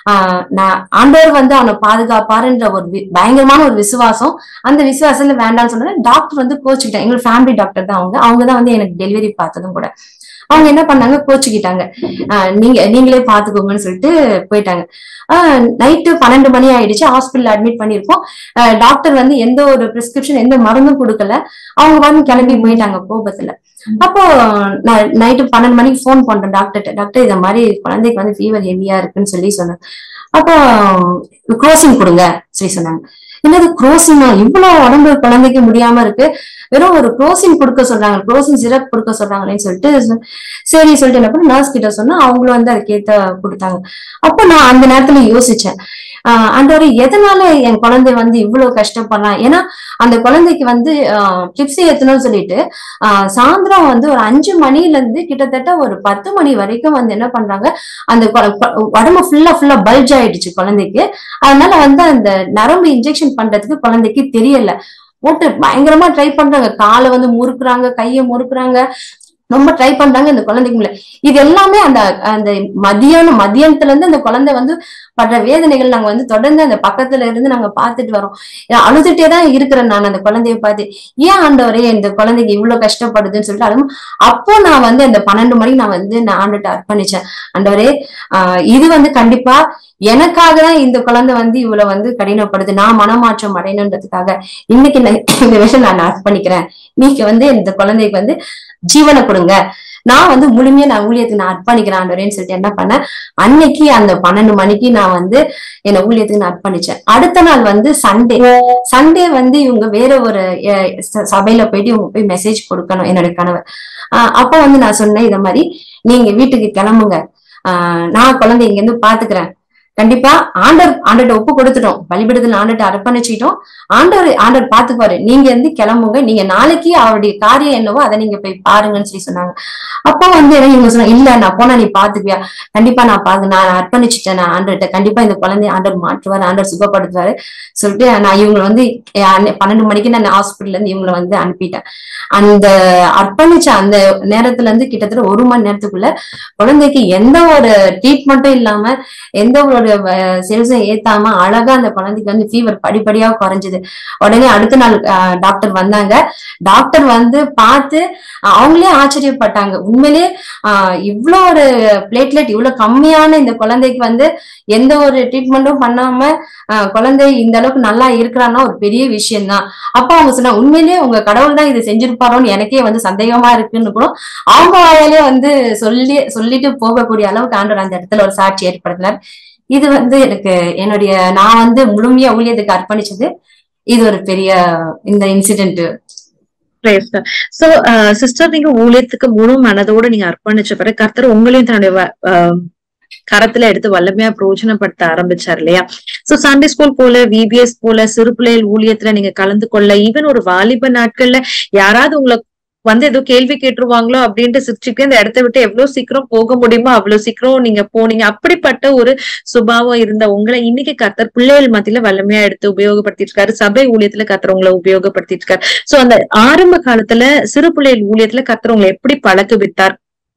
நான் ஆண்டவர் வந்து அவனை பாதுகாப்பாருன்ற ஒரு பயங்கரமான ஒரு விசுவாசம். அந்த விசுவாசத்துல வேண்டாம்னு சொன்னா டாக்டர் வந்து கோச்சுக்கிட்டாங்க. எங்களுக்கு ஃபேமிலி டாக்டர் தான் அவங்கதான் வந்து எனக்கு டெலிவரி பார்த்ததும் கூட. அவங்க என்ன பண்ணாங்க, கோச்சுக்கிட்டாங்க. நீங்களே பாத்துக்கோங்கன்னு சொல்லிட்டு போயிட்டாங்க. நைட்டு 12 மணி ஆயிடுச்சு. ஹாஸ்பிட்டல் அட்மிட் பண்ணிருக்கோம். டாக்டர் வந்து எந்த ஒரு பிரிஸ்கிரிப்ஷன் எந்த மருந்தும் கொடுக்கல. அவங்க வந்து கிளம்பி போயிட்டாங்க கோபத்துல. அப்போ நான் நைட்டு 12 மணிக்கு போன் பண்றேன் டாக்டர்கிட்ட, டாக்டர் இத மாதிரி குழந்தைக்கு வந்து ஃபீவர் ஹெவியா இருக்குன்னு சொல்லி சொன்னேன். அப்போ குரோசின் கொடுங்க சொல்லி சொன்னாங்க. என்னது குரோசினா, இவ்வளவு உடம்பு குழந்தைக்கு முடியாம இருக்கு, வெறும் ஒரு குரோசின் கொடுக்க சொல்றாங்க, குரோசின் சிரப் கொடுக்க சொல்றாங்களேன்னு சொல்லிட்டு சரி சொல்லிட்டு என்ன பண்ண நர்ஸ் கிட்ட சொன்னா அவங்களும் வந்து அதுக்கேத்த கொடுத்தாங்க. அப்ப நான் அந்த நேரத்துல யோசிச்சேன், ஆண்டவரே எதனால என் குழந்தை வந்து இவ்வளவு கஷ்டப்படுறான்? ஏன்னா அந்த குழந்தைக்கு வந்து டிப்ஸ் ஏத்தணும்னு சொல்லிட்டு சாயந்தரம் வந்து ஒரு 5 மணில இருந்து கிட்டத்தட்ட ஒரு 10 மணி வரைக்கும் வந்து என்ன பண்றாங்க, அந்த உடம்பு ஃபுல்லா பல்ஜ் ஆயிடுச்சு குழந்தைக்கு. அதனால வந்து அந்த நரம்பு இன்ஜெக்ஷன் பண்றதுக்கு குழந்தைக்கு தெரியல. போட்டு பயங்கரமா ட்ரை பண்றாங்க, காலை வந்து முறுக்குறாங்க, கையை முறுக்குறாங்க, ரொம்ப ட்ரை பண்றாங்க இந்த குழந்தைக்கு முடியல. இது எல்லாமே அந்த அந்த மதியானத்துல இருந்து அந்த குழந்தை வந்து படுற வேதனைகள் நாங்க வந்து தொடர்ந்து அந்த பக்கத்துல இருந்து நாங்க பாத்துட்டு வரோம். அழுதுட்டே தான் இருக்கிறேன் நான் அந்த குழந்தைய பார்த்து. ஏன் ஆண்டவரே இந்த குழந்தைக்கு இவ்வளவு கஷ்டப்படுதுன்னு சொல்லிட்டு அழும். அப்போ நான் வந்து அந்த 12 மணிக்கு நான் வந்து நான் ஆண்டுகிட்ட அர்ப்பணிச்சேன். ஆண்டவரே இது வந்து கண்டிப்பா எனக்காக தான் இந்த குழந்தை வந்து இவ்வளவு வந்து கடினப்படுது, நான் மனமாற்றம் அடையணுன்றதுக்காக இன்னைக்கு இந்த விஷயம் நான் அர்ப்பணிக்கிறேன். நீங்க வந்து இந்த குழந்தைக்கு வந்து ஜீவனை கொடுங்க, நான் வந்து முழுமையா நான் ஊழியத்துக்கு நான் அர்ப்பணிக்கிறேன் ஆண்டவரேன்னு சொல்லிட்டு என்ன பண்ணேன், அன்னைக்கு அந்த 12 மணிக்கு நான் வந்து என்ன ஊழியத்துக்கு நான் அர்ப்பணிச்சேன். அடுத்த நாள் வந்து சண்டே வந்து இவங்க வேற ஒரு சபையில போயிட்டு இவங்க போய் மெசேஜ் கொடுக்கணும் என்னுடைய கணவர். அப்ப வந்து நான் சொன்னேன், இத மாதிரி நீங்க வீட்டுக்கு கிளம்புங்க, நான் குழந்தை இங்க இருந்து பாத்துக்கிறேன், கண்டிப்பா ஆண்டர்கிட்ட ஒப்பு கொடுத்துட்டோம், பலிபீடத்துல ஆண்டர்கிட்ட அர்ப்பணிச்சிட்டோம், ஆண்டவர் பாத்துக்குவாரு, நீங்க இருந்து கிளம்புங்க, நீங்க நாளைக்கு அவருடைய காரியம் என்னவோ அதை நீங்க போய் பாருங்கன்னு சொல்லி சொன்னாங்க. அப்போ வந்து இவங்க சொன்னாங்க, இல்ல நான் போனா நீ பாத்துக்குவியா? கண்டிப்பா நான் அர்ப்பணிச்சுட்டேன் நான் ஆண்டர்கிட்ட, கண்டிப்பா இந்த குழந்தைய ஆண்டர் மாற்றுவாரு, ஆண்டர் சுகப்படுத்துவாரு சொல்லிட்டு நான் இவங்களை வந்து 12 மணிக்கு நான் ஹாஸ்பிட்டல்ல இருந்து இவங்களை வந்து அனுப்பிட்டேன். அந்த அர்ப்பணிச்ச அந்த நேரத்துல இருந்து கிட்டத்தட்ட 1 மணி நேரத்துக்குள்ள குழந்தைக்கு எந்த ஒரு ட்ரீட்மெண்ட்டும் இல்லாம, எந்த ஒரு செல்ஸும் ஏத்தாம அழகா அந்த குழந்தைக்கு வந்து ஃபீவர் படிப்படியா குறைஞ்சது. உடனே அடுத்த நாள் டாக்டர் வந்தாங்க. டாக்டர் வந்து பார்த்து அவங்களே ஆச்சரியப்பட்டாங்க, உண்மையிலே இவ்வளோ ஒரு பிளேட்லெட் இவ்வளவு கம்மியான இந்த குழந்தைக்கு வந்து எந்த ஒரு ட்ரீட்மெண்ட்டும் பண்ணாம குழந்தை இந்த அளவுக்கு நல்லா இருக்கிறான்னா ஒரு பெரிய விஷயம் தான். அப்ப அவங்க சொன்னா, உண்மையிலேயே உங்க கடவுள் தான் இது செஞ்சிருப்பாரோன்னு எனக்கே வந்து சந்தேகமா இருக்குன்னு கூட அவங்க வாயாலே வந்து சொல்லிட்டு போகக்கூடிய அளவுக்கு ஆண்டவர் அந்த இடத்துல ஒரு சாட்சி ஏற்படுத்தினார். இது வந்து எனக்கு நான் வந்து முழுமையா ஊழியத்துக்கு அர்ப்பணிச்சது இது ஒரு பெரிய இந்த இன்சிடென்ட். சோ சிஸ்டர், நீங்க ஊழியத்துக்கு முழு மனதோட நீங்க அர்ப்பணிச்ச பிறகு கர்த்தர் உங்களையும் தன்னுடைய கரத்துல எடுத்து வல்லமையா பிரயோஜனப்படுத்த ஆரம்பிச்சார் இல்லையா? சோ சண்டே ஸ்கூல் போல, விபிஎஸ் போல, சிறு பிள்ளைகள் ஊழியத்துல நீங்க கலந்து கொள்ள, ஈவன் ஒரு வாலிப நாட்கள்ல யாராவது உங்களை வந்து ஏதோ கேள்வி கேட்டுருவாங்களோ அப்படின்ட்டு சிரிச்சுட்டு இந்த இடத்த விட்டு எவ்வளவு சீக்கிரம் போக முடியுமோ அவ்வளவு சீக்கிரம் நீங்க போனீங்க. அப்படிப்பட்ட ஒரு சுபாவம் இருந்த உங்களை இன்னைக்கு கர்த்தர் பிள்ளைகள் மத்தியில வல்லமையா எடுத்து உபயோகப்படுத்திட்டு இருக்காரு. சபை ஊழியத்துல கர்த்தர் உங்களை உபயோகப்படுத்திட்டு இருக்காரு. சோ அந்த ஆரம்ப காலத்துல சிறு பிள்ளைகள் ஊழியத்துல கர்த்தர் உங்களை எப்படி பழக்குவித்தார்?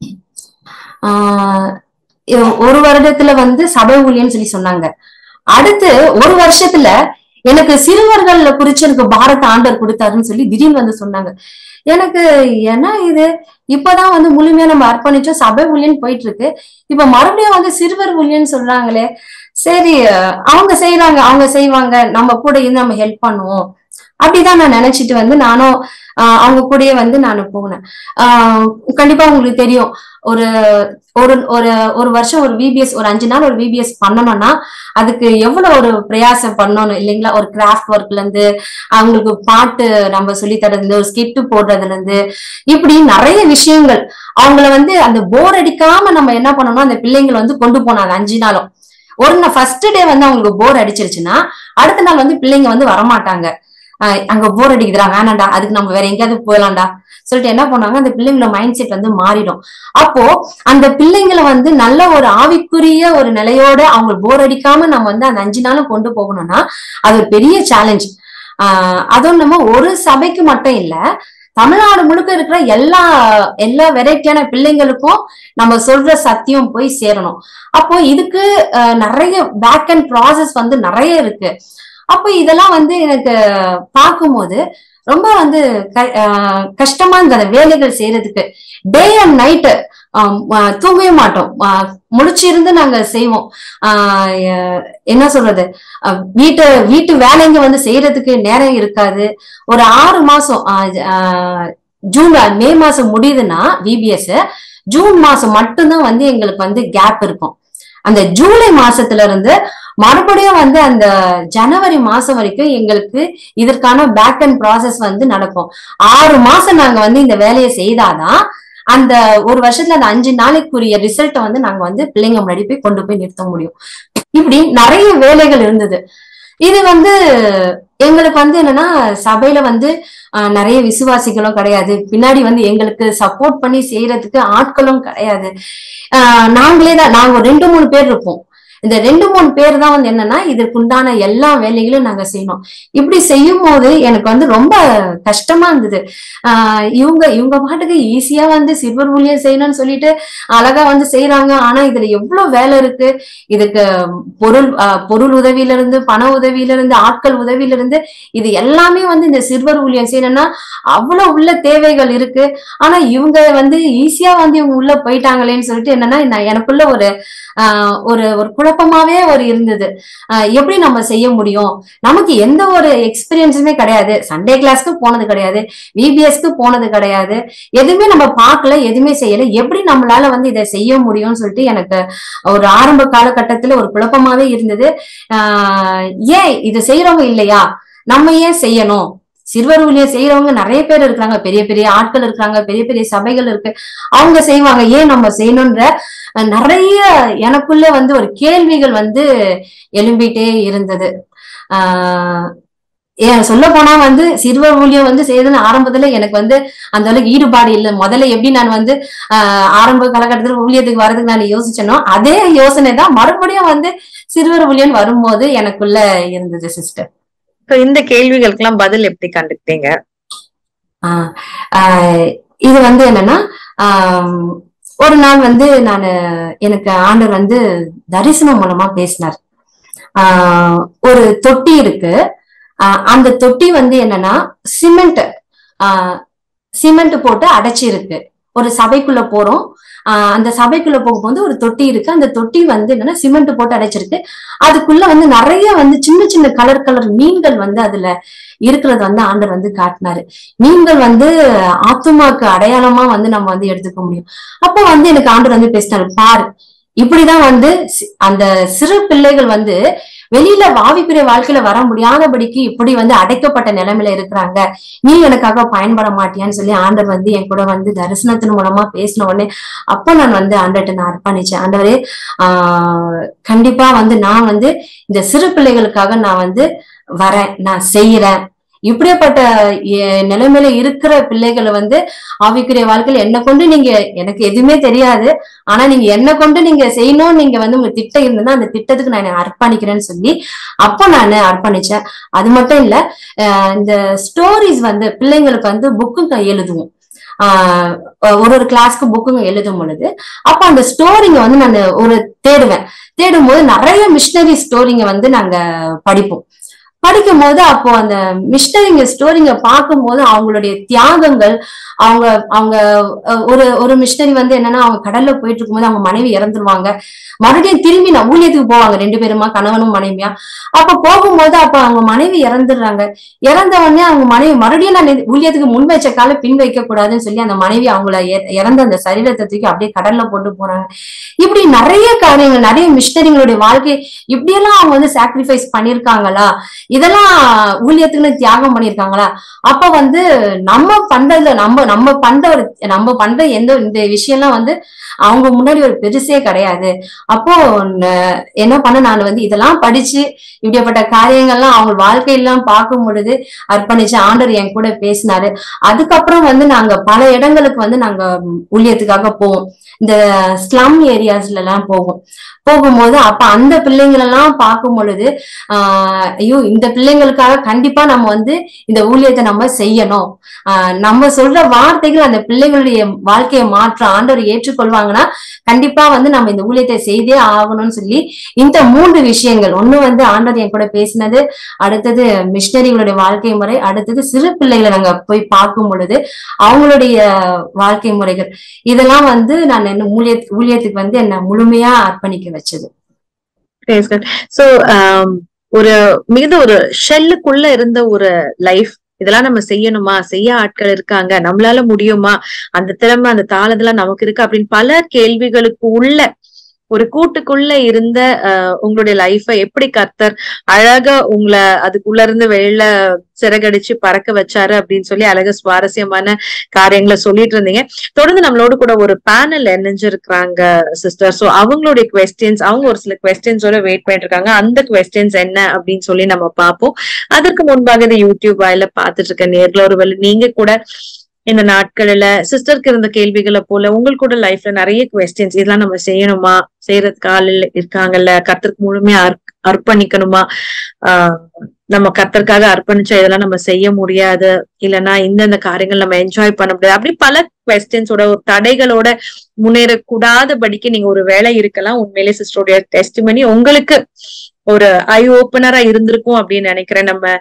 ஒரு வருடத்துல வந்து சபை ஊழியன்னு சொல்லி சொன்னாங்க. அடுத்து ஒரு வருஷத்துல எனக்கு சிறுவர்கள்ல குறிச்சு எனக்கு பாரத ஆண்டர் கொடுத்தாருன்னு சொல்லி திடீர்னு வந்து சொன்னாங்க. எனக்கு என்ன இது, இப்பதான் வந்து முழுமையா நம்ம அர்ப்பணிச்சோம், சபை ஊழியன்னு போயிட்டு இருக்கு, இப்ப மறுபடியும் வந்து சிறுவர் ஊழியன்னு சொல்றாங்களே, சரி அவங்க செய்யறாங்க, அவங்க செய்வாங்க, நம்ம கூட இருந்து நம்ம ஹெல்ப் பண்ணுவோம் அப்படிதான் நான் நினைச்சிட்டு வந்து நானும் அவங்க கூடயே வந்து நான் போனேன். கண்டிப்பா உங்களுக்கு தெரியும், ஒரு ஒரு ஒரு ஒரு வருஷம் ஒரு விபிஎஸ், ஒரு 5 நாள் ஒரு விபிஎஸ் பண்ணணும்னா அதுக்கு எவ்வளவு ஒரு பிரயாசம் பண்ணணும் இல்லைங்களா? ஒரு கிராஃப்ட் ஒர்க்ல இருந்து அவங்களுக்கு பாட்டு நம்ம சொல்லி தரதுல இருந்து ஒரு ஸ்கிட் போடுறதுல இருந்து இப்படி நிறைய விஷயங்கள் அவங்கள வந்து அந்த போர் அடிக்காம நம்ம என்ன பண்ணணும், அந்த பிள்ளைங்களை வந்து கொண்டு போனாங்க 5 நாளும். ஒரு ஃபர்ஸ்ட் டே வந்து அவங்களுக்கு போர் அடிச்சிருச்சுன்னா அடுத்த நாள் வந்து பிள்ளைங்க வந்து வரமாட்டாங்க. அங்க போர் அடிக்குதுடா, வேணாண்டா, அதுக்கு நம்ம வேற எங்கேயாவது போயிடலாம்டா சொல்லிட்டு என்ன பண்ணுவாங்க, அந்த பிள்ளைங்களோட மைண்ட் செட் வந்து மாறிடும். அப்போ அந்த பிள்ளைங்களை வந்து நல்ல ஒரு ஆவிக்குரிய ஒரு நிலையோட அவங்க போர் அடிக்காம நம்ம வந்து அந்த 5 நாளும் கொண்டு போகணும்னா அது ஒரு பெரிய சேலஞ்ச். அதுவும் நம்ம ஒரு சபைக்கு மட்டும் இல்ல, தமிழ்நாடு முழுக்க இருக்கிற எல்லா வெரைட்டியான பிள்ளைங்களுக்கும் நம்ம சொல்ற சத்தியம் போய் சேரணும். அப்போ இதுக்கு நிறைய பேக் அண்ட் ப்ராசஸ் வந்து நிறைய இருக்கு. அப்போ இதெல்லாம் வந்து எனக்கு பார்க்கும்போது ரொம்ப வந்து கஷ்டமா இருந்தது வேலைகள் செய்யறதுக்கு. டே அண்ட் நைட்டு தூங்கவே மாட்டோம், முழிச்சிருந்து நாங்க செய்வோம். என்ன சொல்றது, வீட்டு வேலைங்க வந்து செய்யறதுக்கு நேரம் இருக்காது. ஒரு 6 மாசம் மே மாசம் முடியுதுன்னா விபிஎஸ், ஜூன் மாசம் மட்டும்தான் வந்து எங்களுக்கு வந்து கேப் இருக்கும். அந்த ஜூலை மாசத்துல இருந்து மறுபடியும் வந்து அந்த ஜனவரி மாசம் வரைக்கும் எங்களுக்கு இதற்கான பேக் அண்ட் ப்ராசஸ் வந்து நடக்கும். 6 மாசம் நாங்க வந்து இந்த வேலையை செய்தாதான் அந்த ஒரு வருஷத்துல அந்த 5 நாளைக்குரிய ரிசல்ட்டை வந்து நாங்க வந்து பிள்ளைங்க முன்னாடி போய் கொண்டு போய் நிறுத்த முடியும். இப்படி நிறைய வேலைகள் இருந்தது. இது வந்து எங்களுக்கு வந்து என்னன்னா சபையில வந்து நிறைய விசுவாசிகளும் கிடையாது, பின்னாடி வந்து எங்களுக்கு சப்போர்ட் பண்ணி செய்யறதுக்கு ஆட்களும் கிடையாது. நாங்க 2-3 பேர் இருப்போம். இந்த 2-3 பேர் தான் வந்து என்னன்னா இதற்குண்டான எல்லா வேலைகளும் நாங்க செய்யணும். இப்படி செய்யும் போது எனக்கு வந்து ரொம்ப கஷ்டமா இருந்தது. இவங்க பாட்டுக்கு ஈஸியா வந்து சிறுவர் ஊழியம் செய்யணும்னு சொல்லிட்டு அழகா வந்து செய்யறாங்க. ஆனா இதுல எவ்வளவு வேலை இருக்கு. இதுக்கு பொருள் உதவியில இருந்து, பண உதவியில இருந்து, ஆட்கள் உதவியில இருந்து, இது எல்லாமே வந்து இந்த சிறுவர் ஊழியம் செய்யணும்னா அவ்வளவு உள்ள தேவைகள் இருக்கு. ஆனா இவங்க வந்து ஈஸியா வந்து இவங்க உள்ள போயிட்டாங்களேன்னு சொல்லிட்டு என்னன்னா எனக்குள்ள ஒரு குழப்பமாவே இருந்தது. எப்படி நம்ம செய்ய முடியும், நமக்கு எந்த ஒரு எக்ஸ்பீரியன்ஸுமே கிடையாது, சண்டே கிளாஸ்க்கு போனது கிடையாது, விபிஎஸ்க்கு போனது கிடையாது, எதுவுமே நம்ம பார்க்கல, எதுவுமே செய்யல, எப்படி நம்மளால வந்து இதை செய்ய முடியும்னு சொல்லிட்டு எனக்கு ஒரு ஆரம்ப காலகட்டத்துல ஒரு குழப்பமாவே இருந்தது. ஏன் இது செய்யறவங்க இல்லையா, நம்ம ஏன் செய்யணும்? சிறுவர் ஊழியம் செய்யறவங்க நிறைய பேர் இருக்கிறாங்க, பெரிய பெரிய ஆட்கள் இருக்கிறாங்க, பெரிய பெரிய சபைகள் இருக்கு, அவங்க செய்வாங்க, ஏன் நம்ம செய்யணும்ன்ற நிறைய எனக்குள்ள வந்து ஒரு கேள்விகள் வந்து எழும்பிட்டே இருந்தது. சொல்ல போனா வந்து சிறுவர் ஊழியம் வந்து செய்யறதுன்னு ஆரம்பத்துல எனக்கு வந்து அந்த அளவுக்கு ஈடுபாடு இல்லை. முதல்ல எப்படி நான் வந்து ஆரம்ப காலகட்டத்துல ஊழியத்துக்கு வர்றதுக்கு நான் யோசிச்சேனோ அதே யோசனை தான் மறுபடியும் வந்து சிறுவர் ஊழியம் வரும்போது எனக்குள்ள இருந்தது சிஸ்டர். இந்த கேள்விகளுக்கெல்லாம் பதில் எப்படி கண்டுக்கிட்டீங்க? இது வந்து என்னன்னா ஒரு நாள் வந்து எனக்கு ஆண்டவர் வந்து தரிசனம் மூலமா பேசினார். ஒரு தொட்டி இருக்கு, அந்த தொட்டி வந்து என்னன்னா சிமெண்ட் போட்டு அடைச்சி இருக்கு. ஒரு சபைக்குள்ள போறோம், அந்த சபைக்குள்ள போகும்போது ஒரு தொட்டி இருக்கு, அந்த தொட்டி வந்து என்னன்னா சிமெண்ட் போட்டு அடைச்சிருக்கு. அதுக்குள்ள வந்து நிறைய வந்து சின்ன சின்ன கலர் மீன்கள் வந்து அதுல இருக்கிறது வந்து ஆண்டவர் வந்து காட்டினாரு. மீன்கள் வந்து ஆத்துமாக்கு அடையாளமா வந்து நம்ம வந்து எடுத்துக்க முடியும். அப்போ வந்து எனக்கு ஆண்டவர் வந்து பேசினாரு, பாரு இப்படிதான் வந்து அந்த சிறு பிள்ளைகள் வந்து வெளியில ஆவிக்குரிய வாழ்க்கையில வர முடியாதபடிக்கு இப்படி வந்து அடைக்கப்பட்ட நிலைமையில இருக்கிறாங்க, நீ எனக்காக பயன்பட மாட்டியான்னு சொல்லி ஆண்டவர் வந்து என் கூட வந்து தரிசனத்தின் மூலமா பேசின உடனே அப்ப நான் வந்து ஆண்டவர்கிட்ட நான் அர்ப்பணிச்சேன். ஆண்டவரே கண்டிப்பா வந்து நான் வந்து இந்த சிறு பிள்ளைகளுக்காக நான் வந்து வரேன், நான் செய்யறேன், இப்படியாப்பட்ட நிலைமையில இருக்கிற பிள்ளைகளை வந்து ஆவிக்குரிய வாழ்க்கையில என்ன கொண்டு நீங்க, எனக்கு எதுவுமே தெரியாது, ஆனா நீங்க என்ன கொண்டு நீங்க செய்யணும், நீங்க வந்து உங்க திட்டம் இருந்ததுன்னா அந்த திட்டத்துக்கு நான் அர்ப்பணிக்கிறேன்னு சொல்லி அப்போ நான் அர்ப்பணிச்சேன். அது மட்டும் இல்ல, இந்த ஸ்டோரிஸ் வந்து பிள்ளைங்களுக்கு வந்து புக்குங்க எழுதுவோம். ஒரு கிளாஸ்க்கு புக்குங்க எழுதும் பொழுது அப்ப அந்த ஸ்டோரிங்க வந்து நான் தேடும் போது நிறைய மிஷனரி ஸ்டோரிங்க வந்து நாங்க படிக்கும் போது அப்போ அந்த மிஷனரிங்க ஸ்டோரிங்க பார்க்கும் போது அவங்களுடைய தியாகங்கள், அவங்க ஒரு மிஷனரி வந்து என்னன்னா, அவங்க கடல்ல போயிட்டு இருக்கும்போது அவங்க மனைவி இறந்துருவாங்க, மறுபடியும் திரும்பி நான் ஊழியத்துக்கு போவாங்க 2 பேருமா, கணவனும் மனைவியா. அப்ப போகும்போது அப்ப அவங்க மனைவி இறந்துடுறாங்க. இறந்த உடனே அவங்க மனைவி மறுபடியும் நான் ஊழியத்துக்கு முன் வச்ச கால பின் வைக்க கூடாதுன்னு சொல்லி அந்த மனைவி அவங்கள இறந்த அந்த சரீரத்தை தூக்கி அப்படியே கடல்ல போட்டு போறாங்க. இப்படி நிறைய காரியங்கள், நிறைய மிஷனரிங்களுடைய வாழ்க்கை இப்படியெல்லாம் அவங்க வந்து சாக்ரிஃபைஸ் பண்ணிருக்காங்களா, இதெல்லாம் ஊழியத்துக்குன்னு தியாகம் பண்ணிருக்காங்களா. அப்ப வந்து நம்ம பண்றதுல நம்ம பண்ற இந்த விஷயம்லாம் வந்து அவங்க முன்னாடி ஒரு பெருசே கிடையாது. அப்போ என்ன பண்ண, நான் வந்து இதெல்லாம் படிச்சு இப்படிப்பட்ட காரியங்கள்லாம் அவங்க வாழ்க்கையெல்லாம் பார்க்கும் பொழுது அர்ப்பணிச்சு ஆண்டவர் என் கூட பேசினாரு. அதுக்கப்புறம் வந்து நாங்க பல இடங்களுக்கு வந்து நாங்க ஊழியத்துக்காக போவோம். இந்த ஸ்லம் ஏரியாஸ்ல எல்லாம் போகும்போது அப்ப அந்த பிள்ளைங்களெல்லாம் பார்க்கும் பொழுது ஐயோ, இந்த பிள்ளைங்களுக்காக கண்டிப்பா நம்ம வந்து இந்த ஊழியத்தை நம்ம செய்யணும். நம்ம சொல்ற வார்த்தைகள் அந்த பிள்ளைங்களுடைய வாழ்க்கையை மாற்ற ஆண்டவர் ஏற்றுக்கொள்வாங்கன்னா கண்டிப்பா வந்து நம்ம இந்த ஊழியத்தை செய்தே ஆகணும்னு சொல்லி இந்த 3 விஷயங்கள், ஒண்ணு வந்து ஆண்டவர் என் கூட பேசினது, அடுத்தது மிஷனரிகளுடைய வாழ்க்கை முறை, அடுத்தது சிறு பிள்ளைகளை நாங்க போய் பார்க்கும் பொழுது அவங்களுடைய வாழ்க்கை முறைகள், இதெல்லாம் வந்து நான் என்ன ஊழியத்துக்கு வந்து என்ன முழுமையா அர்ப்பணிக்க வச்சது. சோ ஒரு ஒரு ஷெல்லுக்குள்ள இருந்த ஒரு லைஃப், இதெல்லாம் நம்ம செய்யணுமா, செய்ய ஆட்கள் இருக்காங்க, நம்மளால முடியுமா, அந்த திறமை அந்த தாளதெல்லாம் நமக்கு இருக்கு அப்படின்னு பல கேள்விகளுக்கு உள்ள ஒரு கூட்டுக்குள்ள இருந்த உங்களுடைய லைஃப எப்படி கர்த்தர் அழகா உங்களை அதுக்குள்ள இருந்து வெளியில சிறகடிச்சு பறக்க வச்சாரு அப்படின்னு சொல்லி அழகா சுவாரஸ்யமான காரியங்களை சொல்லிட்டு இருந்தீங்க. தொடர்ந்து நம்மளோட கூட ஒரு பேனல் இணைஞ்சிருக்கிறாங்க சிஸ்டர். சோ அவங்களுடைய குவெஸ்டின்ஸ், அவங்க ஒரு சில குவெஸ்டின்ஸோட வெயிட் பண்ணிட்டு இருக்காங்க. அந்த குவெஸ்டின்ஸ் என்ன அப்படின்னு சொல்லி நம்ம பார்ப்போம். அதற்கு முன்பாக இந்த யூடியூப் வாயில பாத்துட்டு இருக்க நேர்ல ஒருவேளை நீங்க கூட இந்த நாட்கள்ல சிஸ்டருக்கு இருந்த கேள்விகளை போல உங்களுக்கு கூட லைஃப்ல நிறைய குவெஸ்டின்ஸ், இதெல்லாம் நம்ம செய்யணுமா, செய்யறதுக்கு ஆள் இருக்காங்கல்ல, கர்த்தருக்கு முழுமையா அர்ப்பணிக்கணுமா, நம்ம கர்த்தருக்காக அர்ப்பணிச்சா இதெல்லாம் நம்ம செய்ய முடியாது, இல்லைன்னா இந்த காரியங்கள் நம்ம என்ஜாய் பண்ண முடியாது, அப்படி பல குவெஸ்டின்ஸோட ஒரு தடைகளோட முன்னேறக்கூடாதபடிக்கு நீங்க ஒரு வேலை இருக்கலாம். உண்மையிலே சிஸ்டருடைய டெஸ்டிமனி உங்களுக்கு ஒரு ஐ ஓப்பனரா இருந்திருக்கும் அப்படின்னு நினைக்கிறேன். நம்ம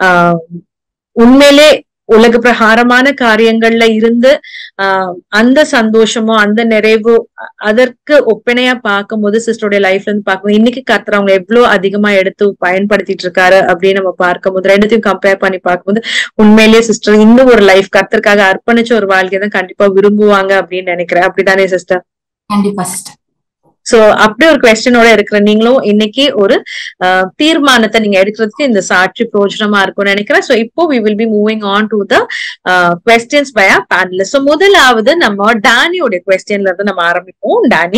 உண்மையிலே உலக பிரகாரமான காரியங்கள்ல இருந்து அந்த சந்தோஷமோ அந்த நிறைவோ அதற்கு ஒப்பனையா பார்க்கும் போது சிஸ்டருடைய லைஃப்ல இருந்து பார்க்கும்போது இன்னைக்கு கர்த்தர் அவங்க எவ்வளவு அதிகமா எடுத்து பயன்படுத்திட்டு இருக்காரு அப்படின்னு நம்ம பார்க்கும்போது, ரெண்டுத்தையும் கம்பேர் பண்ணி பார்க்கும்போது உண்மையிலேயே சிஸ்டர் இன்னும் ஒரு லைஃப் கர்த்தருக்காக அர்ப்பணிச்ச ஒரு வாழ்க்கை தான் கண்டிப்பா விரும்புவாங்க அப்படின்னு நினைக்கிறேன். அப்படித்தானே சிஸ்டர்? கண்டிப்பா சிஸ்டர். சோ அப்படி ஒரு கொஸ்டினோட இருக்கிற நீங்களும் இன்னைக்கு ஒரு தீர்மானத்தை நீங்க எடுக்கிறதுக்கு இந்த சாட்சி பிரயோஜனமா இருக்கும்னு நினைக்கிறேன். சோ இப்போ we will be moving on to the questions by our panelists. So முதலாவது நம்ம டானியோட கொஸ்டின்ல இருந்து நம்ம ஆரம்பிப்போம். டானி.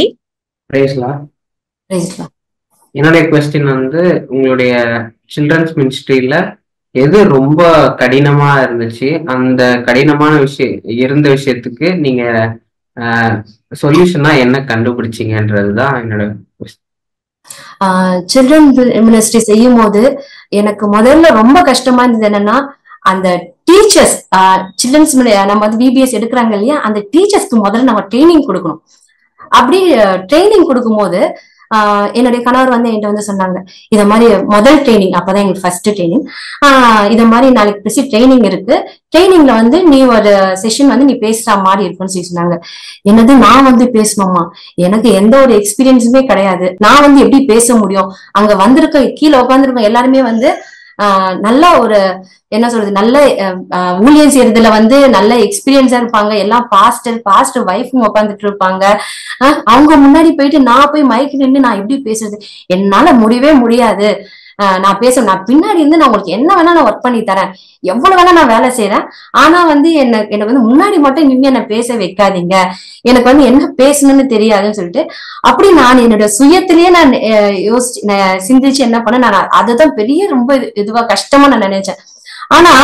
என்னுடைய கொஸ்டின் வந்து, உங்களுடைய சில்ட்ரன்ஸ் மினிஸ்ட்ரியில எது ரொம்ப கடினமா இருந்துச்சு, அந்த கடினமான விஷயத்துக்கு நீங்க சொல்யூஷனா என்ன கண்டுபிடிச்சீங்கன்றதுதான் என்னோட சில்ட்ரன் மினிஸ்ட்ரி செய்யும் போது எனக்கு முதல்ல ரொம்ப கஷ்டமா இருந்தது என்னன்னா, அந்த டீச்சர்ஸ் சில்ட்ரன்ஸ் நம்ம வந்து பிபிஎஸ் எடுக்கிறாங்க இல்லையா, அந்த டீச்சர்ஸ்க்கு முதல்ல நம்ம ட்ரைனிங் கொடுக்கணும். அப்படி ட்ரைனிங் கொடுக்கும்போது என்னுடைய கணவர் வந்து என்கிட்ட வந்து சொன்னாங்க, இத மாதிரி முதல் ட்ரைனிங், அப்பதான் எங்களுக்கு ஃபர்ஸ்ட் ட்ரைனிங், இத மாதிரி நாளைக்கு பேசி ட்ரைனிங் இருக்கு, ட்ரைனிங்ல வந்து நீ ஒரு செஷன் வந்து நீ பேசுற மாதிரி இருக்குன்னு சொல்லி சொன்னாங்க. என்னது, நான் வந்து பேசணுமா? எனக்கு எந்த ஒரு எக்ஸ்பீரியன்ஸுமே கிடையாது, நான் வந்து எப்படி பேச முடியும்? அங்க வந்திருக்க கீழே உட்காந்துருக்க எல்லாருமே வந்து நல்ல ஒரு என்ன சொல்றது, நல்ல ஊழியம் செய்யறதுல வந்து நல்ல எக்ஸ்பீரியன்ஸா இருப்பாங்க, எல்லாம் பாஸ்ட் வைஃபும் உட்காந்துட்டு இருப்பாங்க. அவங்க முன்னாடி போயிட்டு நான் போய் மைக்கு நின்று நான் எப்படி பேசுறது? என்னால முடியவே முடியாது. நான் பின்னாடி இருந்து நான் உங்களுக்கு என்ன வேணா நான் ஒர்க் பண்ணி தரேன், எவ்வளவு வேணா நான் வேலை செய்யறேன், ஆனா வந்து எனக்கு வந்து முன்னாடி மட்டும் நின்று என்ன பேச வைக்காதீங்க, எனக்கு வந்து என்ன பேசணும்னு தெரியாதுன்னு சொல்லிட்டு அப்படி நான் என்னோட சுயத்திலேயே நான் சிந்திச்சு என்ன பண்ண, நான் அதுதான் பெரிய ரொம்ப இதுவா கஷ்டமா நான் நினைச்சேன். ஆனா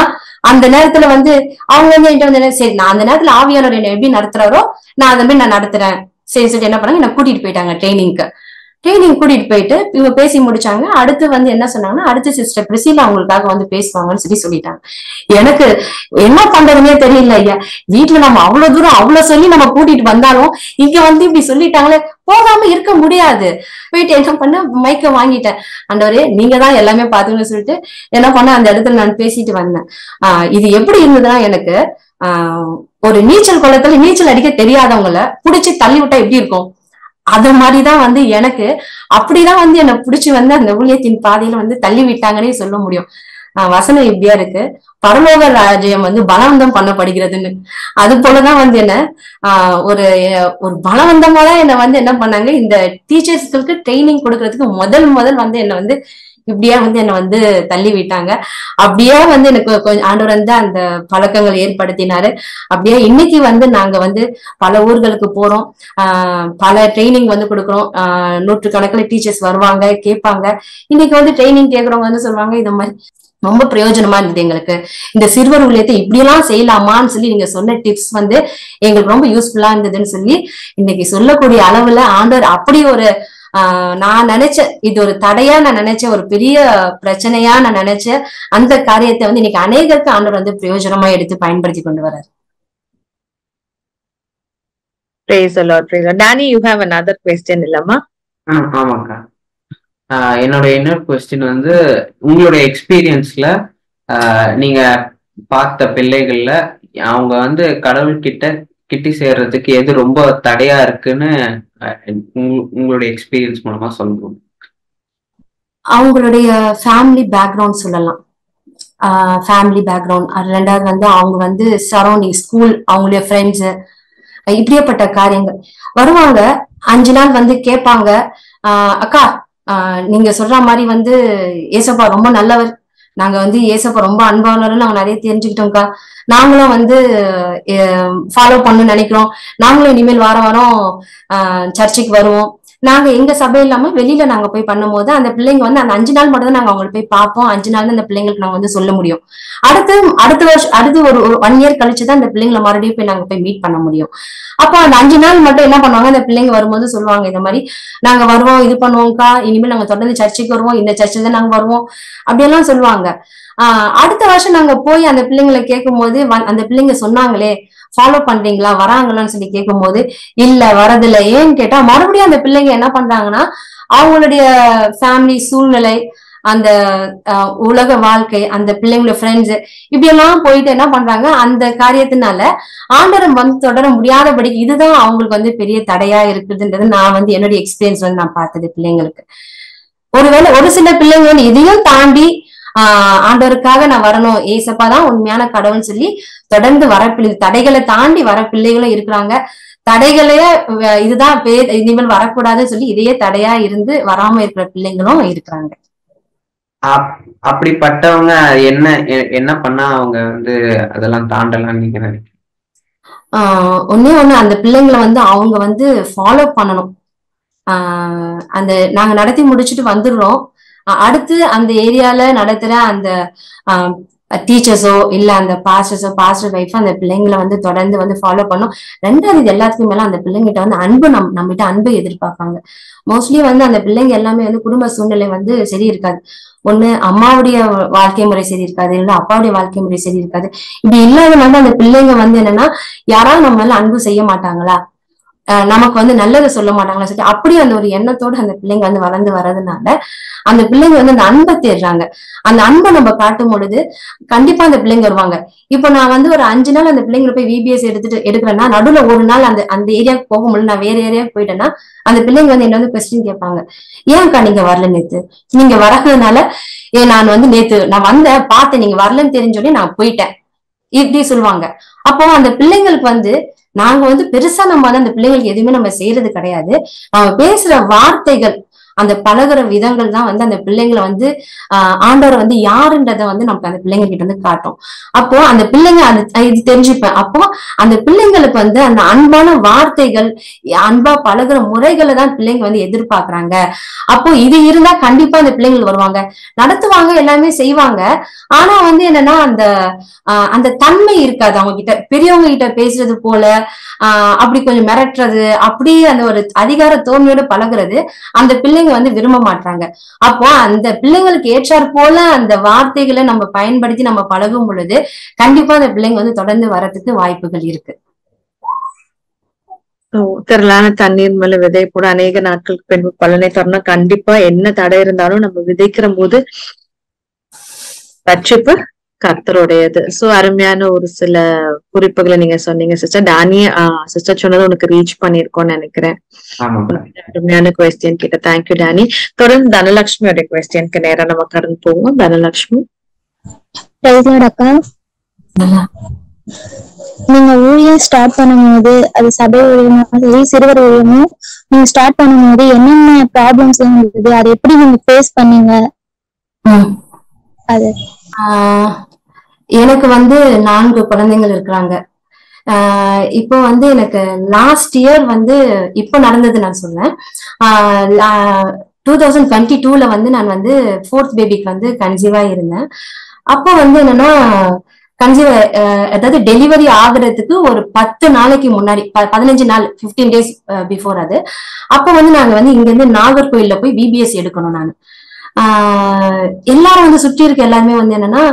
அந்த நேரத்துல வந்து அவங்க வந்து என்கிட்ட வந்து சரி நான் அந்த நேரத்துல ஆவியானவர் என்ன எப்படி நடத்துறாரோ நான் அந்த மாதிரி நான் நடத்துறேன் சரி சொல்லிட்டு என்ன பண்ணாங்க, என்ன கூட்டிட்டு போயிட்டாங்க ட்ரைனிங் கூட்டிட்டு போயிட்டு இவங்க பேசி முடிச்சாங்க. அடுத்து வந்து என்ன சொன்னாங்கன்னா, அடுத்து சிஸ்டர் பிரிசிலா அவங்களுக்காக வந்து பேசுவாங்கன்னு சொல்லிட்டாங்க. எனக்கு என்ன பண்றதுன்னே தெரியல ஐயா. வீட்டுல நம்ம அவ்வளவு தூரம் அவ்வளவு சொல்லி நம்ம கூட்டிட்டு வந்தாலும் இங்க வந்து இப்படி சொல்லிட்டாங்களே, போகாம இருக்க முடியாது. போயிட்டு என்ன பண்ண, மைக்க வாங்கிட்டேன். ஆண்டவரே நீங்க தான் எல்லாமே பாத்துன்னு சொல்லிட்டு என்ன பண்ண, அந்த இடத்துல நான் பேசிட்டு வந்தேன். இது எப்படி இருந்ததுன்னா, எனக்கு ஒரு நீச்சல் குளத்துல நீச்சல் அடிக்க தெரியாதவங்கள புடிச்சு தள்ளி விட்டா எப்படி இருக்கும், அத மாதிரிதான் வந்து எனக்கு அப்படிதான் வந்து என்னை புடிச்சு வந்து அந்த ஊழியத்தின் பாதையில வந்து தள்ளி விட்டாங்கன்னே சொல்ல முடியும். வசனம் இப்படியா இருக்கு, பரலோக ராஜ்யம் வந்து பலவந்தம் பண்ணப்படுகிறதுன்னு. அது போலதான் வந்து என்ன ஒரு ஒரு பலவந்தமா தான் என்ன வந்து என்ன பண்ணாங்க, இந்த டீச்சர்ஸ்களுக்கு ட்ரைனிங் கொடுக்கறதுக்கு முதல் வந்து என்ன வந்து இப்படியா வந்து என்ன வந்து தள்ளி விட்டாங்க. அப்படியே வந்து எனக்கு கொஞ்சம் ஆண்டவர் வந்து அந்த பழக்கங்கள் ஏற்படுத்தினாரு. அப்படியே இன்னைக்கு வந்து நாங்க வந்து பல ஊர்களுக்கு போறோம், பல ட்ரைனிங் வந்து கொடுக்குறோம். 100கணக்கில் டீச்சர்ஸ் வருவாங்க, கேட்பாங்க. இன்னைக்கு வந்து ட்ரைனிங் கேட்கறவங்க வந்து சொல்லுவாங்க, இந்த மாதிரி ரொம்ப பிரயோஜனமா இருந்தது எங்களுக்கு, இந்த சிறுவர் ஊழியத்தை இப்படியெல்லாம் செய்யலாமான்னு சொல்லி நீங்க சொன்ன டிப்ஸ் வந்து எங்களுக்கு ரொம்ப யூஸ்ஃபுல்லா இருந்ததுன்னு சொல்லி இன்னைக்கு சொல்லக்கூடிய அளவுல ஆண்டவர் அப்படி ஒரு நான் நினைச்ச, இது ஒரு தடையா நான் நினைச்ச, ஒரு பெரிய பிரச்சனையா நான் நினைச்ச அந்த காரியத்தை வந்து இன்னைக்கு அநேகருக்கு ஆண்டவர் வந்து பிரயோஜனமா எடுத்து பயன்படுத்தி கொண்டு வர்றாரு. Praise the Lord, praise the Lord. Danny, you have another question இல்லம்மா? ஆமாக்கா. என்னோட இன்னொரு கொஸ்டின் வந்து, உங்களுடைய எக்ஸ்பீரியன்ஸ்ல நீங்க பார்த்த பிள்ளைகள்ல அவங்க வந்து கடவுள் கிட்டி சேர்றதுக்கு எது ரொம்ப தடையா இருக்குன்னு உங்களுடைய எக்ஸ்பீரியன்ஸ் மூலமா சொல்லுங்க. அவங்களுடைய ஃபேமிலி பேக்ரவுண்ட் சொல்லலாம். ஃபேமிலி பேக்ரவுண்ட், ரெண்டாவது வந்து அவங்க வந்து சரௌண்டிங், ஸ்கூல், அவங்களுடைய ஃப்ரெண்ட்ஸ், இப்படியேப்பட்ட காரியங்கள். வருவாங்க 5 நாள் வந்து கேட்பாங்க, அக்கா நீங்க சொல்ற மாதிரி வந்து ஏசப்பா ரொம்ப நல்லவர், நாங்க வந்து ஏசப்பா ரொம்ப அன்பானவர்னு நாங்க நிறைய தெரிஞ்சுக்கிட்டோம்க்கா, நாங்களும் வந்து ஃபாலோ பண்ணணும்னு நினைக்கிறோம், நாங்களும் இனிமேல் வாரம் சர்ச்சுக்கு வருவோம். நாங்க எங்க சபை இல்லாம வெளியில நாங்க போய் பண்ணும் போது அந்த பிள்ளைங்க வந்து அந்த 5 நாள் மட்டும் தான் நாங்க அவங்களை போய் பார்ப்போம். 5 நாள் தான் அந்த பிள்ளைங்களுக்கு நாங்க வந்து சொல்ல முடியும். அடுத்து ஒரு 1 இயர் கழிச்சுதான் அந்த பிள்ளைங்களை மறுபடியும் போய் நாங்க போய் மீட் பண்ண முடியும். அப்போ அந்த 5 நாள் மட்டும் என்ன பண்ணுவாங்க, அந்த பிள்ளைங்க வரும்போது சொல்லுவாங்க, இந்த மாதிரி நாங்க வருவோம், இது பண்ணுவோம்க்கா, இனிமேல் நாங்க தொடர்ந்து சர்ச்சுக்கு வருவோம், இந்த சர்ச்சில் தான் நாங்க வருவோம், அப்படியெல்லாம் சொல்லுவாங்க. அடுத்த வருஷம் நாங்க போய் அந்த பிள்ளைங்களை கேட்கும் போது, அந்த பிள்ளைங்க சொன்னாங்களே ஃபாலோ பண்றீங்களா, வராங்களான்னு சொல்லி கேட்கும் போது இல்ல வரதில்ல. ஏன்னு கேட்டா மறுபடியும் அந்த பிள்ளைங்க என்ன பண்றாங்கன்னா, அவங்களுடைய ஃபேமிலி சூழ்நிலை, அந்த உலக வாழ்க்கை, அந்த பிள்ளைங்களோட ஃப்ரெண்ட்ஸ், இப்படி எல்லாம் போயிட்டு என்ன பண்றாங்க, அந்த காரியத்தினால ஆண்டவரை வந்து தொடர முடியாதபடிக்கு இதுதான் அவங்களுக்கு வந்து பெரிய தடையா இருக்குதுன்றது நான் வந்து என்னுடைய எக்ஸ்பீரியன்ஸ் வந்து நான் பார்த்தது பிள்ளைங்களுக்கு. ஒருவேளை ஒரு சில பிள்ளைங்க வந்து இதையும் தாண்டி ஆண்டவருக்காக நான் வரணும், ஏசப்பாதான் உண்மையான கடவுள்னு சொல்லி தொடர்ந்து வர தடைகளை தாண்டி வர பிள்ளைகளும் இருக்கிறாங்க. தடைகளையே இதுதான் இனிமேல் வரக்கூடாதுன்னு சொல்லி இதையே தடையா இருந்து வராம இருக்கிற பிள்ளைங்களும் இருக்கிறாங்க. அப்படிப்பட்டவங்க என்ன பண்ணா அவங்க வந்து அதெல்லாம் தாண்டலாம் நீங்க நினைக்கிறீங்க? ஒண்ணு அந்த பிள்ளைங்களை வந்து அவங்க வந்து ஃபாலோ பண்ணணும். அந்த நாங்க நடத்தி முடிச்சுட்டு வந்துடுறோம், அடுத்து அந்த ஏரியால நடத்துற அந்த டீச்சர்ஸோ இல்ல அந்த பாஸ்டர் வைஃப் அந்த பிள்ளைங்களை வந்து தொடர்ந்து வந்து ஃபாலோ பண்ணும். ரெண்டாவது இது எல்லாத்துக்கும் மேல அந்த பிள்ளைங்கிட்ட வந்து அன்பு நம்மகிட்ட அன்பு எதிர்பார்ப்பாங்க. மோஸ்ட்லி வந்து அந்த பிள்ளைங்க எல்லாமே வந்து குடும்ப சூழ்நிலை வந்து சரி இருக்காது. ஒண்ணு அம்மாவுடைய வாழ்க்கை முறை சரி இருக்காது, இல்ல அப்பாவுடைய வாழ்க்கை முறை சரி இருக்காது. இப்படி இல்லாதனால அந்த பிள்ளைங்க வந்து என்னன்னா, யாராவது நம்ம மேல அன்பு செய்ய மாட்டாங்களா, நமக்கு வந்து நல்லதை சொல்ல மாட்டாங்களா சொல்லிட்டு அப்படி அந்த ஒரு எண்ணத்தோட அந்த பிள்ளைங்க வந்து வளர்ந்து வர்றதுனால அந்த பிள்ளைங்க வந்து அந்த அன்பை தேடுறாங்க. அந்த அன்பை நம்ம காட்டும் பொழுது கண்டிப்பா அந்த பிள்ளைங்க வருவாங்க. இப்ப நான் வந்து ஒரு 5 நாள் அந்த பிள்ளைங்களை போய் VBS எடுக்கிறேன்னா, நடுவுல ஒரு நாள் அந்த ஏரியாவுக்கு போகும்போது நான் வேற ஏரியாவுக்கு போயிட்டேன்னா அந்த பிள்ளைங்க வந்து என்ன வந்து கொஸ்டின் கேட்பாங்க, ஏன்க்கா நீங்க வரல நேத்து, நீங்க வர்றதுனால நான் வந்து நேத்து நான் வந்தேன் பார்த்தேன், நீங்க வரலன்னு தெரிஞ்சோடனே நான் போயிட்டேன், இப்படி சொல்லுவாங்க. அப்போ அந்த பிள்ளைங்களுக்கு வந்து நாங்க வந்து பெருசா நம்ம வந்து அந்த பிள்ளைங்களுக்கு எதுவுமே நம்ம செய்யறது கிடையாது. நம்ம பேசுற வார்த்தைகள் அந்த பழகுற விதங்கள் தான் வந்து அந்த பிள்ளைங்களை வந்து ஆண்டவர் வந்து யாருன்றதை வந்து நமக்கு அந்த பிள்ளைங்க கிட்ட வந்து காட்டும். அப்போ அந்த பிள்ளைங்க இது தெரிஞ்சுப்பேன். அப்போ அந்த பிள்ளைங்களுக்கு வந்து அந்த அன்பான வார்த்தைகள், அன்பா பழகுற முறைகளை தான் பிள்ளைங்க வந்து எதிர்பார்க்கறாங்க. அப்போ இது இருந்தா கண்டிப்பா அந்த பிள்ளைங்கள் வருவாங்க, நடத்துவாங்க, எல்லாமே செய்வாங்க. ஆனா வந்து என்னன்னா அந்த தன்மை இருக்காது அவங்க கிட்ட. பெரியவங்க கிட்ட பேசுறது போல அப்படி கொஞ்சம் மிரட்டுறது, அப்படி அந்த ஒரு அதிகார தோல்வியோட பழகுறது அந்த பிள்ளைங்க வந்து விரும்ப மாட்டாங்க. அப்போ அந்த பிள்ளைங்களுக்கு ஏற்றாற் போல அந்த வார்த்தைகளை நம்ம பயன்படுத்தி நம்ம பழகும் பொழுது கண்டிப்பா அந்த பிள்ளைங்க வந்து தொடர்ந்து வரதுக்கு வாய்ப்புகள் இருக்கு. திரளான தண்ணீர் மேல விதை போட அநேக நாட்களுக்கு பின்பு பலனை தரணும். கண்டிப்பா என்ன தடை இருந்தாலும் நம்ம விதைக்கிற போது ரட்சிப்பு கர்த்தருடையது. சோ அருமையான ஒரு சில குறிப்புகளை நீங்க சொன்னீங்க சிஸ்டர். டானி சிஸ்டர் சொன்னது உனக்கு ரீச் பண்ணிருக்கோம்னு நினைக்கிறேன். அருமையான குவெஸ்டியன் கிட்ட தேங்க்யூ டானி. தொடர்ந்து தனலட்சுமியோட குவெஸ்டியனுக்கு நேரம் நம்ம கடந்து போவோம். தனலட்சுமி. அக்கா, நீங்க ஊழியம் ஸ்டார்ட் பண்ணும்போது அது சபை ஊழியமா சரி சிறுவர் ஊழியமோ நீங்க ஸ்டார்ட் பண்ணும்போது என்னென்ன ப்ராப்ளம்ஸ் எல்லாம் இருந்தது, அதை எப்படி நீங்க ஃபேஸ் பண்ணீங்க? அது எனக்கு வந்து 4 குழந்தைகள் இருக்கிறாங்க. இப்போ வந்து எனக்கு லாஸ்ட் இயர் வந்து இப்போ நடந்தது நான் சொன்னேன். 2022ல வந்து நான் வந்து 4th பேபிக்கு வந்து கன்சீவா இருந்தேன். அப்போ வந்து என்னன்னா கன்சீவ் அதாவது டெலிவரி ஆகுறதுக்கு ஒரு 10 நாளைக்கு முன்னாடி 15 நாள் 15 days பிஃபோர் அது. அப்ப வந்து நாங்க வந்து இங்க இருந்து நாகர்கோயில்ல போய் பிபிஎஸ் எடுக்கணும். நான் எல்லாரும் வந்து சுற்றி இருக்க எல்லாருமே வந்து என்னன்னா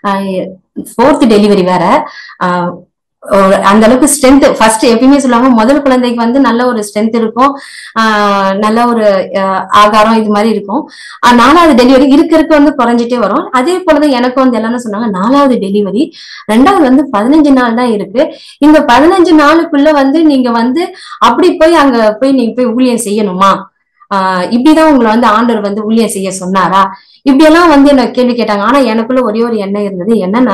4th டெலிவரி வேற. அந்த அளவுக்கு ஸ்ட்ரென்த் ஃபர்ஸ்ட் எப்பயுமே சொல்லுவாங்க, முதல் குழந்தைக்கு வந்து நல்ல ஒரு ஸ்ட்ரென்த் இருக்கும், நல்ல ஒரு ஆகாரம் இது மாதிரி இருக்கும். 4வது டெலிவரி இருக்க வந்து குறைஞ்சிட்டே வரும். அதே போலதான் எனக்கு வந்து எல்லாரும் சொன்னாங்க 4வது டெலிவரி 2வது வந்து 15 நாள் தான் இருக்கு. இந்த 15 நாளுக்குள்ள வந்து நீங்க வந்து அப்படி போய் அங்க போய் நீங்க போய் ஊழியம் செய்யணுமா, இப்படிதான் உங்களை வந்து ஆண்டவர் வந்து ஊழியம் செய்ய சொன்னாரா, இப்படி எல்லாம் வந்து என்ன கேள்வி கேட்டாங்க. ஆனா எனக்குள்ள ஒரே ஒரு எண்ணம் இருந்தது, என்னன்னா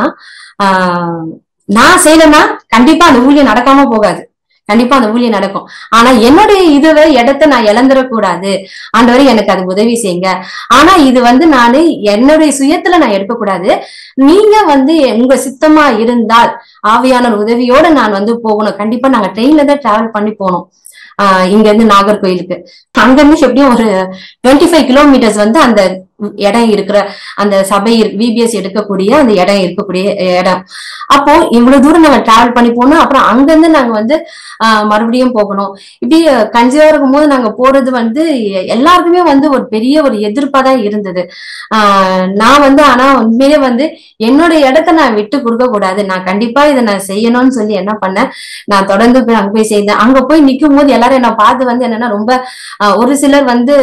நான் செய்யலன்னா கண்டிப்பா அந்த ஊழியம் நடக்காம போகாது, கண்டிப்பா அந்த ஊழியம் நடக்கும். ஆனா என்னுடைய இடத்தை நான் இழந்துடக்கூடாது, ஆண்டவரை எனக்கு அது உதவி செய்யுங்க. ஆனா இது வந்து நானு என்னுடைய சுயத்துல நான் எடுக்கக்கூடாது, நீங்க வந்து உங்க சித்தமா இருந்தால் ஆவியானவர் உதவியோட நான் வந்து போகணும். கண்டிப்பா நாங்க ட்ரெயின்ல தான் டிராவல் பண்ணி போனோம் இங்க இருந்து நாகர்கோயிலுக்கு. அங்க இருந்து எப்படியும் ஒரு 25 கிலோமீட்டர்ஸ் வந்து அந்த இடம் இருக்கிற அந்த சபை விபிஎஸ் எடுக்கக்கூடிய அந்த இடம் இருக்கக்கூடிய இடம். அப்போ இவ்வளவு தூரம் நாங்க டிராவல் பண்ணி போனோம். அப்புறம் அங்கிருந்து நாங்க வந்து மறுபடியும் போகணும். இப்படி கன்சீவா இருக்கும் போது நாங்க போறது வந்து எல்லாருக்குமே வந்து ஒரு பெரிய ஒரு எதிர்ப்பா தான் இருந்தது. நான் வந்து ஆனா உண்மையிலே வந்து என்னோட இடத்த நான் விட்டு கொடுக்க கூடாது, நான் கண்டிப்பா இதை நான் செய்யணும்னு சொல்லி என்ன பண்ணேன், நான் தொடர்ந்து போய் அங்க போய் செய்தேன். அங்க போய் நிக்கும் போது எல்லாரும் என்ன பார்த்து வந்து என்னன்னா ரொம்ப ஒரு சிலர் வந்து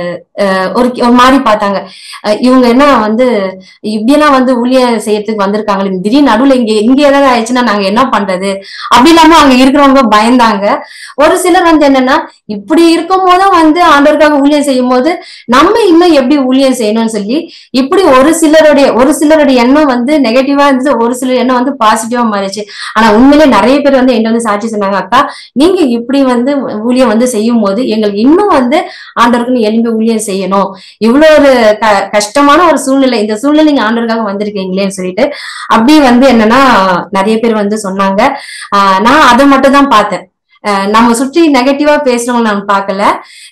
ஒரு மாதிரி பார்த்தாங்க, இவங்க என்ன வந்து இப்படியெல்லாம் வந்து ஊழியம் செய்யறதுக்கு வந்திருக்காங்க, திடீர்னு நடுவுல இங்க ஏதாவது ஆயிடுச்சுன்னா நாங்க என்ன பண்றது, அப்படி இல்லாம அங்க இருக்கிறவங்க பயந்தாங்க. ஒரு சிலர் வந்து என்னன்னா இப்படி இருக்கும் போதும் வந்து ஆண்டவருக்காக ஊழியம் செய்யும் போது நம்ம இன்னும் எப்படி ஊழியம் செய்யணும்னு சொல்லி இப்படி ஒரு சிலருடைய எண்ணம் வந்து நெகட்டிவா இருந்துச்சு, ஒரு சிலர் எண்ணம் வந்து பாசிட்டிவா மாறிச்சு. ஆனா உண்மையிலே நிறைய பேர் வந்து என்கிட்ட வந்து சாட்சி சொன்னாங்க, அக்கா நீங்க இப்படி வந்து ஊழியம் வந்து செய்யும் போது எங்களுக்கு இன்னும் வந்து ஆண்டவருக்குன்னு எழும்பி ஊழியம் செய்யணும், இவ்வளவு ஒரு கஷ்டமான ஒரு சூழ்நிலை, இந்த சூழ்நிலை நீங்க ஆண்டவருக்காக வந்திருக்கீங்களேன்னு சொல்லிட்டு அப்படி வந்து என்னன்னா நிறைய பேர் வந்து சொன்னாங்க. நான் அதை மட்டும் தான் பார்த்தேன், நம்ம சுற்றி நெகட்டிவா பேசுறவங்க நான் பார்க்கல.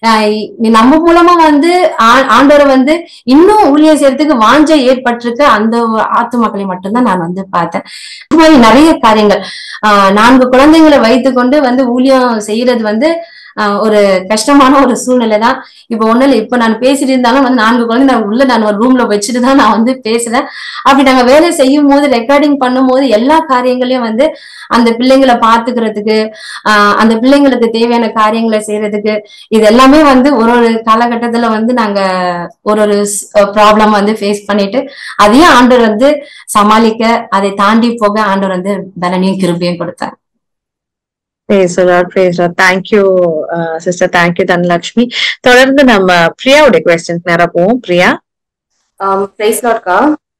நம்ம மூலமா வந்து ஆண்டவரை வந்து இன்னும் ஊழியம் செய்யறதுக்கு வாஞ்சை ஏற்பட்டிருக்க அந்த ஆத்துமாக்களை மட்டும்தான் நான் வந்து பார்த்தேன். இது மாதிரி நிறைய காரியங்கள் 4 குழந்தைங்களை வைத்துக்கொண்டு வந்து ஊழியம் செய்யறது வந்து ஒரு கஷ்டமான ஒரு சூழ்நிலை தான். இப்ப ஒண்ணு இல்லை, இப்ப நான் பேசிட்டு இருந்தாலும் வந்து 4 குழந்தை நான் ஒரு ரூம்ல வச்சுட்டு தான் நான் வந்து பேசுறேன். அப்படி நாங்க வேலை செய்யும் போது ரெக்கார்டிங் பண்ணும் போது எல்லா காரியங்களையும் வந்து அந்த பிள்ளைங்களை பாத்துக்கிறதுக்கு அந்த பிள்ளைங்களுக்கு தேவையான காரியங்களை செய்யறதுக்கு இது எல்லாமே வந்து ஒரு காலகட்டத்துல வந்து நாங்க ஒரு ப்ராப்ளம் வந்து ஃபேஸ் பண்ணிட்டு அதையும் ஆண்டவர் வந்து சமாளிக்க, அதை தாண்டி போக ஆண்டவர் வந்து பலனையும் கிருபையும் கொடுத்தார். Praise the Lord, praise the Lord. Thank you, sister. Thank you, Dhanalakshmi. தொடர்ந்து நம்ம பிரியாவோட क्वेश्चंस நேரா போவோம். பிரியா. praise the Lord.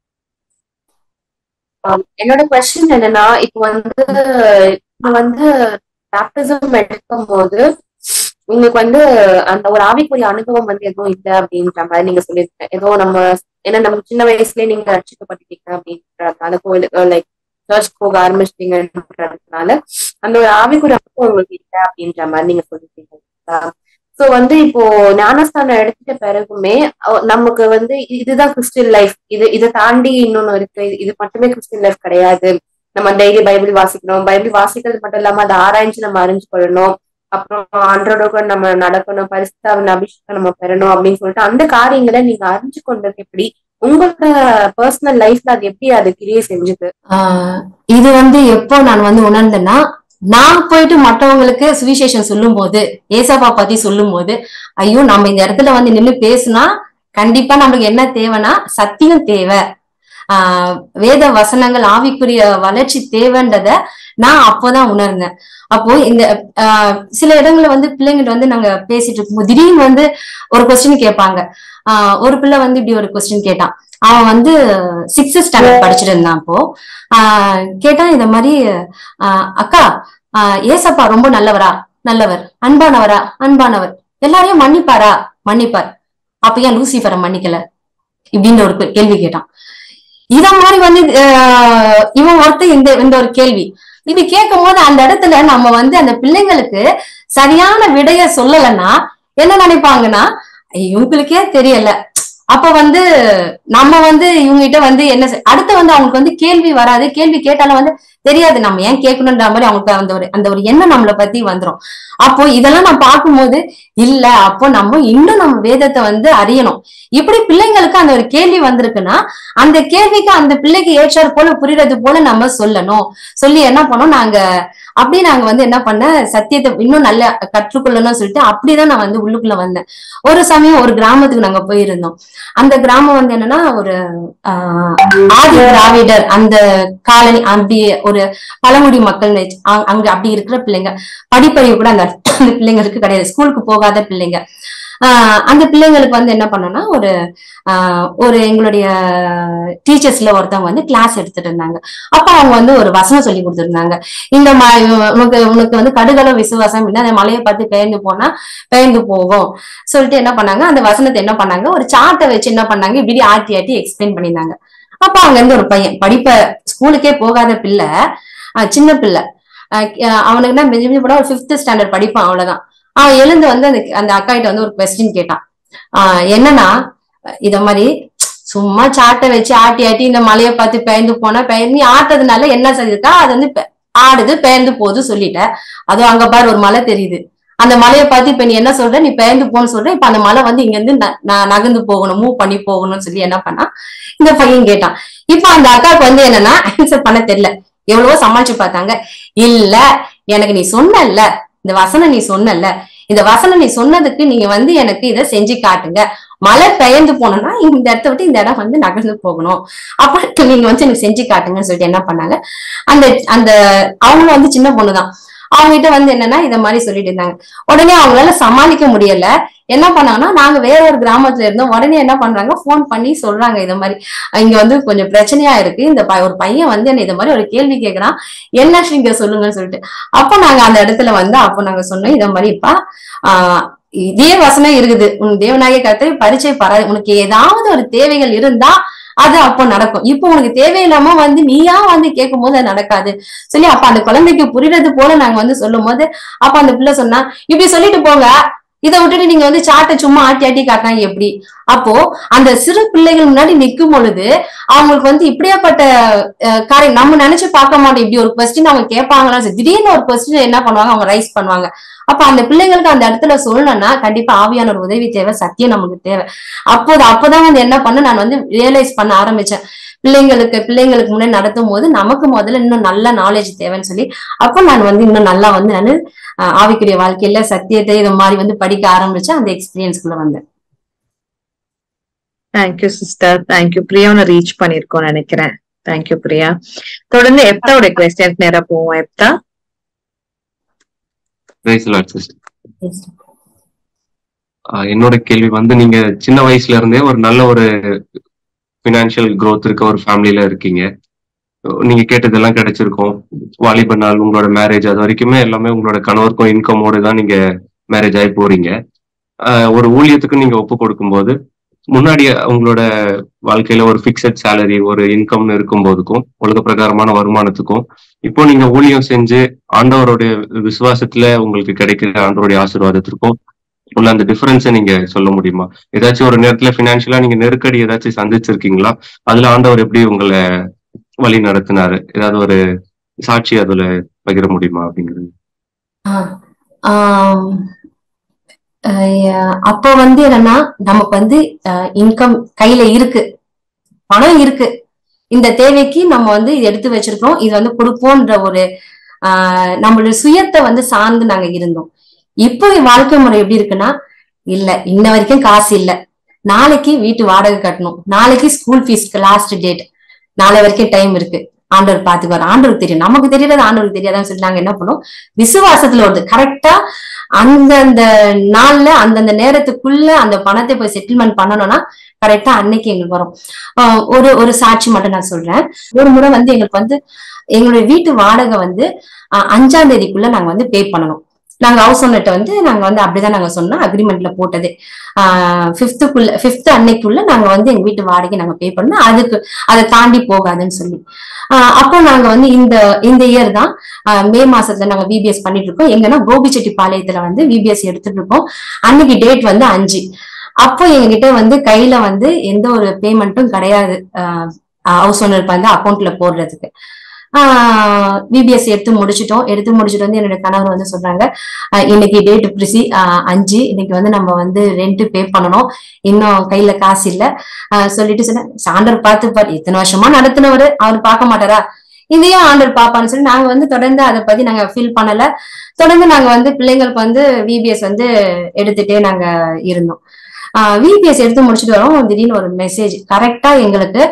என்னோட क्वेश्चन என்னன்னா, இப்போ வந்து பேப்டிசம் எடுக்கும் போது உங்களுக்கு வந்து அந்த ஒரு ஆவிக்குரிய அனுபவம் வந்து எதுவும் இல்லை அப்படின்ற மாதிரி நீங்க சொல்லியிருக்கீங்க. ஏதோ ஏன்னா நம்ம சின்ன வயசுலயே நீங்க ரட்சிக்கப்பட்டிருக்கீங்க அப்படின்றதுனால கோயிலுக்கு லைக் சர்ச் போக ஆரம்பிச்சிட்டீங்கன்றதுனால அந்த ஒரு ஆவிக்குரிய அனுபவம் உங்களுக்கு இல்லை அப்படின்ற மாதிரி நீங்க சொல்லியிருக்கீங்க. சோ வந்து இப்போ ஞானஸ்தானம் எடுத்துட்ட பிறகுமே நமக்கு வந்து இதுதான் கிறிஸ்டியன் லைஃப், இதை தாண்டி இன்னொன்னு இருக்கு, இது மட்டுமே கிறிஸ்டியன் லைஃப் கிடையாது. நம்ம டெய்லி பைபிள் வாசிக்கணும், பைபிள் வாசிக்கிறது மட்டும் இல்லாம அதை ஆராய்ச்சி நம்ம அறிஞ்சு கொள்ளணும், அப்புறம் ஆண்டோட நம்ம நடக்கணும், பரிசுத்தாவின் அபிஷேகம் நம்ம பெறணும் அப்படின்னு சொல்லிட்டு அந்த காரியங்களை நீங்க அறிஞ்சு கொண்டது எப்படி? உங்களோட பர்சனல் லைஃப்ல அது எப்படி அது கிரியை செஞ்சுது? இது வந்து எப்போ நான் வந்து உணர்ந்தேன்னா, நான் போயிட்டு மற்றவங்களுக்கு சுவிசேஷம் சொல்லும் போது, ஏசப்பா பத்தி சொல்லும் போது, ஐயோ நம்ம இந்த இடத்துல வந்து நின்று பேசுனா கண்டிப்பா நம்மளுக்கு என்ன தேவைன்னா சத்தியம் தேவை, வேத வசனங்கள் ஆவிக்குரிய வளர்ச்சி தேவைன்றத நான் அப்போதான் உணர்ந்தேன். அப்போ இந்த சில இடங்கள்ல வந்து பிள்ளைங்கிட்ட வந்து நாங்க பேசிட்டு இருக்கும்போது திடீர்னு வந்து ஒரு கொஸ்டின் கேட்பாங்க. ஒரு பிள்ளை வந்து இப்படி ஒரு கொஸ்டின் கேட்டான். அவன் வந்து 6th ஸ்டாண்டர்ட் படிச்சுட்டு இருந்தான். அப்போ கேட்டான் இந்த மாதிரி, அக்கா ஏசப்பா ரொம்ப நல்லவரா? நல்லவர். அன்பானவரா? அன்பானவர். எல்லாரையும் மன்னிப்பாரா? மன்னிப்பார். அப்ப ஏன் லூசிஃபரை மன்னிக்கல இப்படின்ற ஒரு கேள்வி கேட்டான். இத மாதிரி வந்து இவன் ஒருத்தர் இந்த ஒரு கேள்வி இது கேட்கும் போது அந்த இடத்துல நம்ம வந்து அந்த பிள்ளைங்களுக்கு சரியான விடைய சொல்லலைன்னா என்ன நினைப்பாங்கன்னா, இவங்களுக்கே தெரியல. அப்ப வந்து நம்ம வந்து இவங்ககிட்ட வந்து என்ன அடுத்து வந்து அவங்களுக்கு வந்து கேள்வி வராது. கேள்வி கேட்டாலும் வந்து தெரியாது நம்ம ஏன் கேட்கணுன்ற மாதிரி அவங்களுக்கு அந்த ஒரு எண்ணம் நம்மளை பத்தி வந்துரும். அப்போ இதெல்லாம் நான் பார்க்கும்போது இல்ல, அப்போ நம்ம இன்னும் நம்ம வேதத்தை வந்து அறியணும். இப்படி பிள்ளைங்களுக்கு அந்த ஒரு கேள்வி வந்திருக்குன்னா அந்த கேள்விக்கு அந்த பிள்ளைக்கு ஏற்றாறு போல புரியுறது போல நம்ம சொல்லணும். சொல்லி என்ன பண்ணோம் நாங்க வந்து என்ன பண்ண சத்தியத்தை இன்னும் நல்லா கற்றுக்கொள்ளணும்னு சொல்லிட்டு அப்படிதான் நான் வந்து உள்ளுக்குள்ள வந்தேன். ஒரு சமயம் ஒரு கிராமத்துக்கு நாங்க போயிருந்தோம். அந்த கிராமம் வந்து என்னன்னா ஒரு ஆதி திராவிடர் அந்த காலனி, அப்படி ஒரு பழங்குடி மக்கள் அங்க அப்படி இருக்கிற பிள்ளைங்க, படிப்பறிவு கூட அந்த பிள்ளைங்களுக்கு கிடையாது, ஸ்கூலுக்கு போகாத பிள்ளைங்க. அந்த பிள்ளைங்களுக்கு வந்து என்ன பண்ணோம்னா ஒரு எங்களுடைய டீச்சர்ஸ்ல ஒருத்தவங்க வந்து கிளாஸ் எடுத்துட்டு இருந்தாங்க. அப்ப அவங்க வந்து ஒரு வசனம் சொல்லி கொடுத்துருந்தாங்க. இந்த உனக்கு வந்து கடுகளவு விசுவாசம் அந்த மலையை பார்த்து பெயர்ந்து போனா பெயர்ந்து போகும் சொல்லிட்டு என்ன பண்ணாங்க, அந்த வசனத்தை என்ன பண்ணாங்க ஒரு சார்ட்டை வச்சு என்ன பண்ணாங்க இப்படி ஆட்டி எக்ஸ்பிளைன் பண்ணியிருந்தாங்க. அப்ப அங்க இருந்து ஒரு பையன் ஸ்கூலுக்கே போகாத பிள்ளை, சின்ன பிள்ளை, அவனுக்கு என்ன மிஞ்சி போனா ஒரு 5th ஸ்டாண்டர்ட் படிப்பான், அவ்வளவுதான். அவன் எழுந்து வந்து அந்த அக்கா கிட்ட வந்து ஒரு கொஸ்டின் கேட்டான். என்னன்னா இத மாதிரி சும்மா சாட்டை வச்சு ஆட்டி இந்த மலையை பார்த்து பெயர்ந்து போனா நீ ஆட்டதுனால என்ன சொல்லிருக்கா, அது வந்து ஆடுது பெயர்ந்து போகுது சொல்லிட்ட. அதுவும் அங்க பாரு ஒரு மலை தெரியுது, அந்த மலையை பார்த்து இப்ப நீ என்ன சொல்ற, நீ பெயர்ந்து போன்னு சொல்ற, இப்ப அந்த மலை வந்து இங்க இருந்து நகர்ந்து போகணும், மூவ் பண்ணி போகணும்னு சொல்லி என்ன பண்ணா இந்த பையன் கேட்டான். இப்ப அந்த அக்காவுக்கு வந்து என்னன்னா ஆன்சர் பண்ண தெரியல. எவ்வளவோ சமாளிச்சு பார்த்தாங்க. இல்ல எனக்கு நீ சொன்னல, இந்த வசனம் நீ சொன்னல, இந்த வசனம் நீ சொன்னதுக்கு நீங்க வந்து எனக்கு இதை செஞ்சு காட்டுங்க, மழை பெயர்ந்து போனோம்னா இந்த இடத்த விட்டு இந்த இடம் வந்து நகர்ந்து போகணும், அப்ப நீங்க வந்து எனக்கு செஞ்சு காட்டுங்கன்னு சொல்லிட்டு என்ன பண்ணாங்க, அந்த அவங்களும் வந்து சின்ன பொண்ணுதான், அவங்க கிட்ட வந்து என்னன்னா இத மாதிரி சொல்லிட்டு இருந்தாங்க. உடனே அவங்களால சமாளிக்க முடியல. என்ன பண்ணாங்கன்னா நாங்க வேற ஒரு கிராமத்துல இருந்தோம். உடனே என்ன பண்றாங்க போன் பண்ணி சொல்றாங்க, இத மாதிரி இங்க வந்து கொஞ்சம் பிரச்சனையா இருக்கு, இந்த ஒரு பையன் வந்து என்ன இத மாதிரி ஒரு கேள்வி கேட்கறான், என்ன நீங்க சொல்லுங்கன்னு சொல்லிட்டு. அப்ப நாங்க அந்த இடத்துல வந்து அப்போ நாங்க சொன்னோம் இத மாதிரிப்பா இதே வசனம் இருக்குது, உன் தேவனாகிய கர்த்தரை பரிச்சை உனக்கு ஏதாவது ஒரு தேவைகள் இருந்தா அது அப்போ நடக்கும். இப்போ உனக்கு தேவையில்லாம வந்து நீயா வந்து கேட்கும் போது அது நடக்காது சொல்லி அப்ப அந்த குழந்தைக்கு புரியுறது போல நாங்க வந்து சொல்லும் போது அப்ப அந்த பிள்ளை சொன்னா இப்படி சொல்லிட்டு போங்க, இதை விட்டுட்டு நீங்க வந்து சாட்டை சும்மா ஆட்டி காட்டினாங்க எப்படி? அப்போ அந்த சிறு பிள்ளைகள் முன்னாடி நிற்கும் பொழுது அவங்களுக்கு வந்து இப்படியாப்பட்ட காரியம் நம்ம நினைச்சு பார்க்க மாட்டோம். இப்படி ஒரு கொஸ்டின் அவங்க கேட்பாங்களா, திடீர்னு ஒரு கொஸ்டின் என்ன பண்ணுவாங்க அவங்க ரைஸ் பண்ணுவாங்க. அப்ப அந்த பிள்ளைங்களுக்கு அந்த இடத்துல சொல்லணும்னா கண்டிப்பா ஆவியான ஒரு உதவி தேவை, சத்தியம் நமக்கு தேவை. அப்பதான் வந்து என்ன பண்ண நான் வந்து ரியலைஸ் பண்ண ஆரம்பிச்சேன், பிள்ளைங்களுக்கு முன்னாடி நடத்தும் போது நமக்கு முதல்ல இன்னும் நல்ல நாலேஜ் தேவைன்னு சொல்லி அப்ப நான் வந்து இன்னும் நல்லா வந்து நான் ஆவிக்குரிய வாழ்க்கையில சத்தியத்தை இது மாதிரி வந்து படிக்க ஆரம்பிச்சேன். அந்த எக்ஸ்பீரியன்ஸ்குள்ள வந்தேன். Thank you sister, thank you. பிரியாவை ரீச் பண்ணிருக்கோம் நினைக்கிறேன். தேங்க்யூ பிரியா. தொடர்ந்து எப்தாவோட குவெஸ்டியன்ஸ் நேரா போவோம். எப்தா, என்னோட கேள்வி வந்து நீங்க சின்ன வயசுல இருந்தே ஒரு நல்ல ஒரு பினான்சியல் growth இருக்க ஒரு ஃபேமிலியில இருக்கீங்க, நீங்க கேட்டதெல்லாம் கிடைச்சிருக்கும். வாலிப நாள், உங்களோட மேரேஜ், அது வரைக்குமே எல்லாமே உங்களோட கணவருக்கும் இன்கமோடு தான் நீங்க மேரேஜ் ஆகி போறீங்க. ஒரு ஊழியத்துக்கு நீங்க ஒப்பு கொடுக்கும்போது முன்னாடி உங்களோட வாழ்க்கையில ஒரு பிக்சட் சேலரி, ஒரு இன்கம்னு இருக்கும் போதுக்கும் உலக பிரகாரமான வருமானத்துக்கும் இப்போ நீங்க ஊழியம் செஞ்சு ஆண்டவருடைய விசுவாசத்துல உங்களுக்கு கிடைக்கிற ஆண்டவருடைய ஆசீர்வாதத்திற்கும் உள்ள அந்த டிஃபரன்ஸை நீங்க சொல்ல முடியுமா? ஏதாச்சும் ஒரு நேரத்துல பினான்சியலா நீங்க நெருக்கடி ஏதாச்சும் சந்திச்சிருக்கீங்களா? அதுல ஆண்டவர் எப்படி உங்களை வழி நடத்தினாரு? ஏதாவது ஒரு சாட்சி அதுல பகிர முடியுமா அப்படிங்கிறது? அப்ப வந்து என்னன்னா, நமக்கு வந்து இன்கம் கையில இருக்கு, பணம் இருக்கு, இந்த தேவைக்கு நம்ம வந்து இது எடுத்து வச்சிருக்கோம், இது வந்து கொடுப்போன்ற ஒரு நம்மளுடைய சுயத்தை வந்து சார்ந்து நாங்க இருந்தோம். இப்போ வாழ்க்கை முறை எப்படி இருக்குன்னா, இல்ல இன்ன வரைக்கும் காசு இல்ல, நாளைக்கு வீட்டு வாடகை கட்டணும், நாளைக்கு ஸ்கூல் ஃபீஸ்க்கு லாஸ்ட் டேட், நாளை வரைக்கும் டைம் இருக்கு, ஆண்டவர் பாத்துக்குவார், ஆண்டவருக்கு தெரியும், நமக்கு தெரியறது ஆண்டவருக்கு தெரியாதான்னு சொல்லி நாங்க என்ன பண்ணோம், விசுவாசத்துல வருது கரெக்டா அந்தந்த நாள்ல அந்தந்த நேரத்துக்குள்ள அந்த பணத்தை போய் செட்டில்மெண்ட் பண்ணணும்னா கரெக்டா அன்னைக்கு எங்களுக்கு வரும். ஒரு சாட்சி மட்டும் நான் சொல்றேன். ஒரு முறை வந்து எங்களுக்கு வந்து எங்களுடைய வீட்டு வாடகை வந்து 5ஆம் தேதிக்குள்ள நாங்க வந்து பே பண்ணணும். நாங்க ஹவுஸ் ஓனர்ட்ட வந்து நாங்க வந்து அப்படிதான் நாங்க சொன்னோம், அக்ரிமெண்ட்ல போட்டது 5th அன்னைக்குள்ள நாங்க வந்து எங்க வீட்டு வாடகை நாங்க பே பண்ணோம், அதுக்கு அதை தாண்டி போகாதுன்னு சொல்லி. அப்போ நாங்க வந்து இந்த இயர் தான் மே மாசத்துல நாங்க விபிஎஸ் பண்ணிட்டு இருக்கோம். எங்கன்னா கோபிச்செட்டிப்பாளையத்துல வந்து விபிஎஸ் எடுத்துட்டு இருக்கோம். அன்னைக்கு டேட் வந்து 5. அப்போ எங்ககிட்ட வந்து கையில வந்து எந்த ஒரு பேமெண்ட்டும் கிடையாது ஹவுஸ் ஓனருக்கு வந்து அக்கௌண்ட்ல போடுறதுக்கு. விபிஎஸ் எடுத்து முடிச்சிட்டோம் வந்து என்னோட கணவர் வந்து சொல்றாங்க, இன்னைக்கு டேட் பிரிசி 5, இன்னைக்கு வந்து நம்ம வந்து ரெண்ட் பே பண்ணணும், இன்னும் கையில காசு இல்ல சொல்லிட்டு சொன்னேன், ஆண்டவர் பார்த்துப்பாரு, இத்தனை வருஷமா நடத்தினவரு அவர் பார்க்க மாட்டாரா, இதையும் ஆண்டவர் பாப்பான்னு சொல்லி நாங்க வந்து தொடர்ந்து அதை பத்தி நாங்க ஃபீல் பண்ணல. தொடர்ந்து நாங்க வந்து பிள்ளைங்களுக்கு வந்து விபிஎஸ் வந்து எடுத்துட்டே நாங்க இருந்தோம். விபிஎஸ் எடுத்து முடிச்சுட்டு வரோம், திடீர்னு ஒரு மெசேஜ், கரெக்டா எங்களுக்கு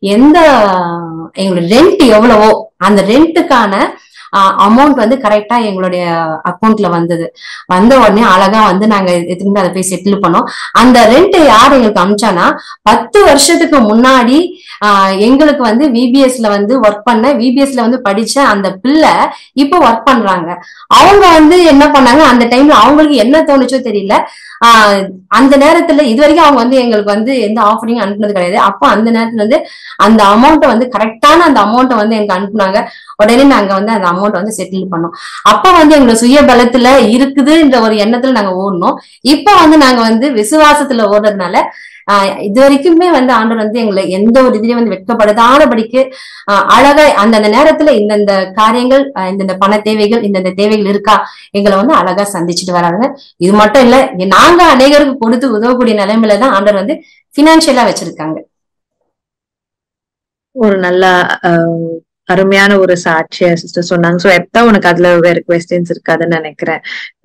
எங்களுடைய ரெண்ட் எவ்வளவோ அந்த ரெண்ட்டுக்கான அமௌண்ட் வந்து கரெக்டா எங்களுடைய அக்கௌண்ட்ல வந்த உடனே அழகா வந்து நாங்க திரும்பி அதை போய் செட்டில் பண்ணோம். அந்த ரெண்ட் யார் எங்களுக்கு அனுப்பிச்சானா, 10 வருஷத்துக்கு முன்னாடி எங்களுக்கு வந்து விபிஎஸ்ல வந்து ஒர்க் பண்ண, விபிஎஸ்ல வந்து படிச்ச அந்த பிள்ளை இப்போ ஒர்க் பண்றாங்க. அவங்க வந்து என்ன பண்ணாங்க, அந்த டைம்ல அவங்களுக்கு என்ன தோணுச்சோ தெரியல, அந்த நேரத்துல இது வரைக்கும் அவங்க வந்து எங்களுக்கு வந்து எந்த ஆஃபரிங் அனுப்புனது கிடையாது. அப்போ அந்த நேரத்துல வந்து அந்த அமௌண்ட்டை வந்து கரெக்டான அந்த அமௌண்ட்டை வந்து எங்களுக்கு அனுப்புனாங்க. உடனே நாங்க வந்து அந்த அமௌண்ட் வந்து செட்டில் பண்ணோம். அப்ப வந்து எங்களோட சுய பலத்துல இருக்குதுன்ற ஒரு எண்ணத்துல நாங்க ஓடணும். இப்ப வந்து நாங்க வந்து விசுவாசத்துல ஓடுறதுனால இது வரைக்குமே வந்து ஆண்டவர் வந்து எங்களை எந்த ஒரு இதுலயும் வந்து வெட்கப்படுதாதபடிக்கு அழகா அந்தந்த நேரத்துல இந்தந்த காரியங்கள், இந்தந்த பண தேவைகள், இந்தந்த தேவைகள் இருக்கா, எங்களை வந்து அழகா சந்திச்சுட்டு வராங்க. இது மட்டும் இல்ல, நாங்க அநேகருக்கு கொடுத்து உதவக்கூடிய நிலைமையில தான் ஆண்டவர் வந்து பினான்சியலா வச்சிருக்காங்க. ஒரு நல்ல அருமையான ஒரு சாட்சியா சிஸ்டர் சொன்னாங்க. சோ எப்ப உனக்கு அதுல வேற குவெஸ்டின்ஸ் இருக்காதுன்னு நினைக்கிறேன்.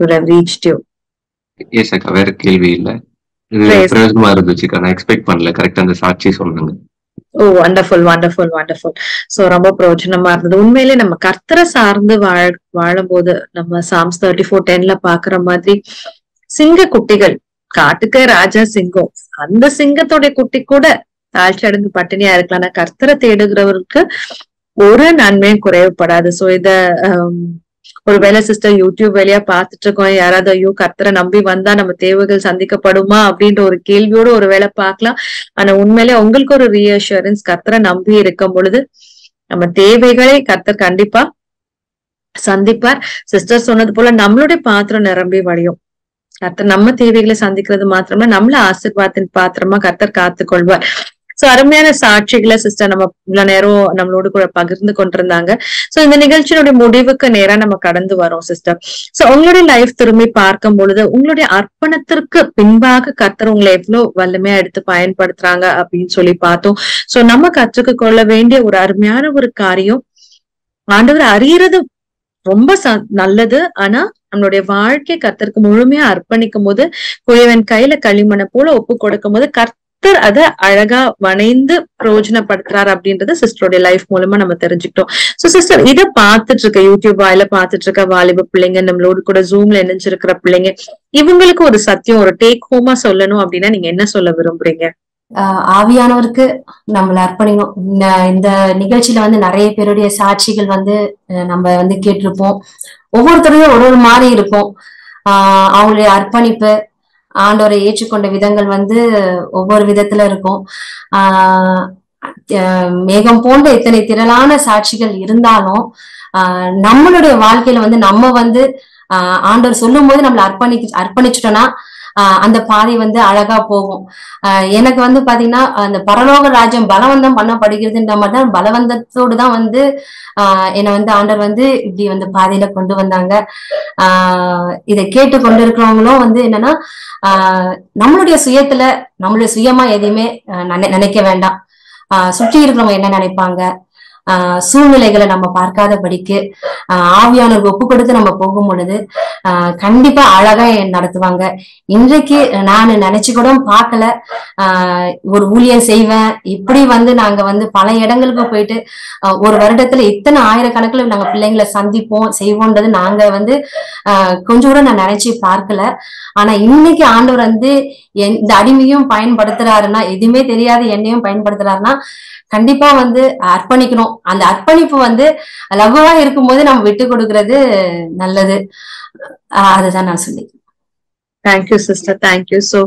வேற கேள்வி இல்ல, பிரயோஜனமா இருந்துச்சு, நான் எக்ஸ்பெக்ட் பண்ணல. கரெக்டா அந்த சாட்சி சொன்னாங்க. ஓ வண்டர்ஃபுல். சோ ரொம்ப பிரயோஜனமா இருந்தது. உண்மையிலே நம்ம கர்த்தரை சார்ந்து வாழும்போது நம்ம சாம்ஸ் 34:10 பாக்குற மாதிரி சிங்க குட்டிகள், காட்டுக்கு ராஜா சிங்கம், அந்த சிங்கத்தோட குட்டி கூட தாழ்ச்சி பட்டினியா இருக்கலாம். ஆனா கர்த்தரை தேடுகிறவருக்கு ஒரு நன்மையும் குறைவுபடாது. சோ இத ஒருவேளை சிஸ்டர் யூடியூப் வழியா பாத்துட்டு இருக்கோம், யாராவது ஐயோ கர்த்தரை நம்பி வந்தா நம்ம தேவைகள் சந்திக்கப்படுமா அப்படின்ற ஒரு கேள்வியோட ஒரு வேளை பார்க்கலாம். ஆனா உண்மையிலே உங்களுக்கு ஒரு ரீஅஷூரன்ஸ், கர்த்தரை நம்பி இருக்கும் பொழுது நம்ம தேவைகளை கர்த்தர் கண்டிப்பா சந்திப்பார். சிஸ்டர் சொன்னது போல நம்மளுடைய பாத்திரம் நிரம்பி வழியும். கர்த்தர் நம்ம தேவைகளை சந்திக்கிறது மாத்திரமா நம்மள ஆசீர்வாதத்தின் பாத்திரமா கர்த்தர் காத்துக்கொள்வார். சோ அருமையான சாட்சிகளை சிஸ்டர் நம்ம இவ்வளவு நேரம் நம்மளோட கூட பகிர்ந்து கொண்டிருந்தாங்க. சோ இந்த நிகழ்ச்சியினுடைய முடிவுக்கு நேரா நம்ம கடந்து வரோம் சிஸ்டர். சோ உங்களுடைய லைஃப் திரும்பி பார்க்கும் பொழுது உங்களுடைய அர்ப்பணத்திற்கு பின்பாக கர்த்தர் உங்களை எவ்வளவு வல்லமையா எடுத்து பயன்படுத்துறாங்க அப்படின்னு சொல்லி பார்த்தோம். சோ நம்ம கற்றுக்க கொள்ள வேண்டிய ஒரு அருமையான ஒரு காரியம், ஆண்டவர் அறியறது ரொம்ப நல்லது. ஆனா நம்மளுடைய வாழ்க்கை கர்த்தருக்கு முழுமையா அர்ப்பணிக்கும் போது, குயவன் கையில களிமண்ணை போல ஒப்பு கொடுக்கும் போது கர்த்தர் அதை அழகா வணைந்து பிரயோஜனப்படுத்துறாரு அப்படின்றது சிஸ்டருடைய லைஃப் மூலமா நம்ம தெரிஞ்சுக்கிட்டோம். சோ சிஸ்டர், இதை பார்த்துட்டு இருக்க யூடியூப் வாயில பார்த்துட்டு இருக்க வாலிப பிள்ளைங்க, நம்மளோடு கூட ஜூம்ல இணைஞ்சிருக்கிற பிள்ளைங்க, இவங்களுக்கு ஒரு சத்தியம், ஒரு டேக் ஹோமா சொல்லணும் அப்படின்னா நீங்க என்ன சொல்ல விரும்புறீங்க? ஆவியானவருக்கு நம்மள அர்ப்பணிக்கணும். இந்த நிகழ்ச்சியில வந்து நிறைய பேருடைய சாட்சிகள் வந்து நம்ம வந்து கேட்டிருப்போம். ஒவ்வொருத்தரையும் ஒரு ஒரு மாதிரி இருக்கும். அவங்களுடைய அர்ப்பணிப்பு, ஆண்டவரை ஏற்றுக்கொண்ட விதங்கள் வந்து ஒவ்வொரு விதத்துல இருக்கும். மேகம் போன்ற இத்தனை திரளான சாட்சிகள் இருந்தாலும் நம்மளுடைய வாழ்க்கையில வந்து நம்ம வந்து ஆண்டவர் சொல்லும் போது நம்மளை அர்ப்பணிச்சிட்டோம்னா அந்த பாதை வந்து அழகா போகும். எனக்கு வந்து பாத்தீங்கன்னா அந்த பரலோக ராஜ்யம் பலவந்தம் பண்ணப்படுகிறதுன்ற மாதிரிதான் பலவந்தத்தோடு தான் வந்து என்னை வந்து ஆண்டவர் வந்து இப்படி வந்து பாதையில கொண்டு வந்தாங்க. இதை கேட்டு கொண்டு இருக்கிறவங்களும் வந்து என்னன்னா நம்மளுடைய சுயத்துல நம்மளுடைய சுயமா எதையுமே நினைக்க வேண்டாம். சுற்றி இருக்கிறவங்க என்ன நினைப்பாங்க, சூழ்நிலைகளை நம்ம பார்க்காதபடிக்கு ஆவியானவருக்கு ஒப்பு கொடுத்து நம்ம போகும் பொழுது கண்டிப்பா அழகா நடத்துவாங்க. இன்றைக்கு நான் நினைச்சு கூட பார்க்கல ஒரு ஊழியம் செய்வேன் இப்படி வந்து நாங்க வந்து பல இடங்களுக்கு போயிட்டு ஒரு வருடத்துல இத்தனை ஆயிரக்கணக்கில் நாங்க பிள்ளைங்களை சந்திப்போம் செய்வோன்றது நாங்க வந்து கொஞ்சம் கூட நான் நினைச்சு பார்க்கல. ஆனா இன்னைக்கு ஆண்டவர் வந்து இந்த அடிமையும் பயன்படுத்துறாருன்னா, எதுவுமே தெரியாத என்னையும் பயன்படுத்துறாருன்னா கண்டிப்பா வந்து அர்ப்பணிக்கணும். அந்த அர்ப்பணிப்பு வந்து லவ்வா இருக்கும்போது நம்ம விட்டு கொடுக்கறது நல்லது. அதுதான் நான் சொல்லி. Thank you sister, thank you. சோ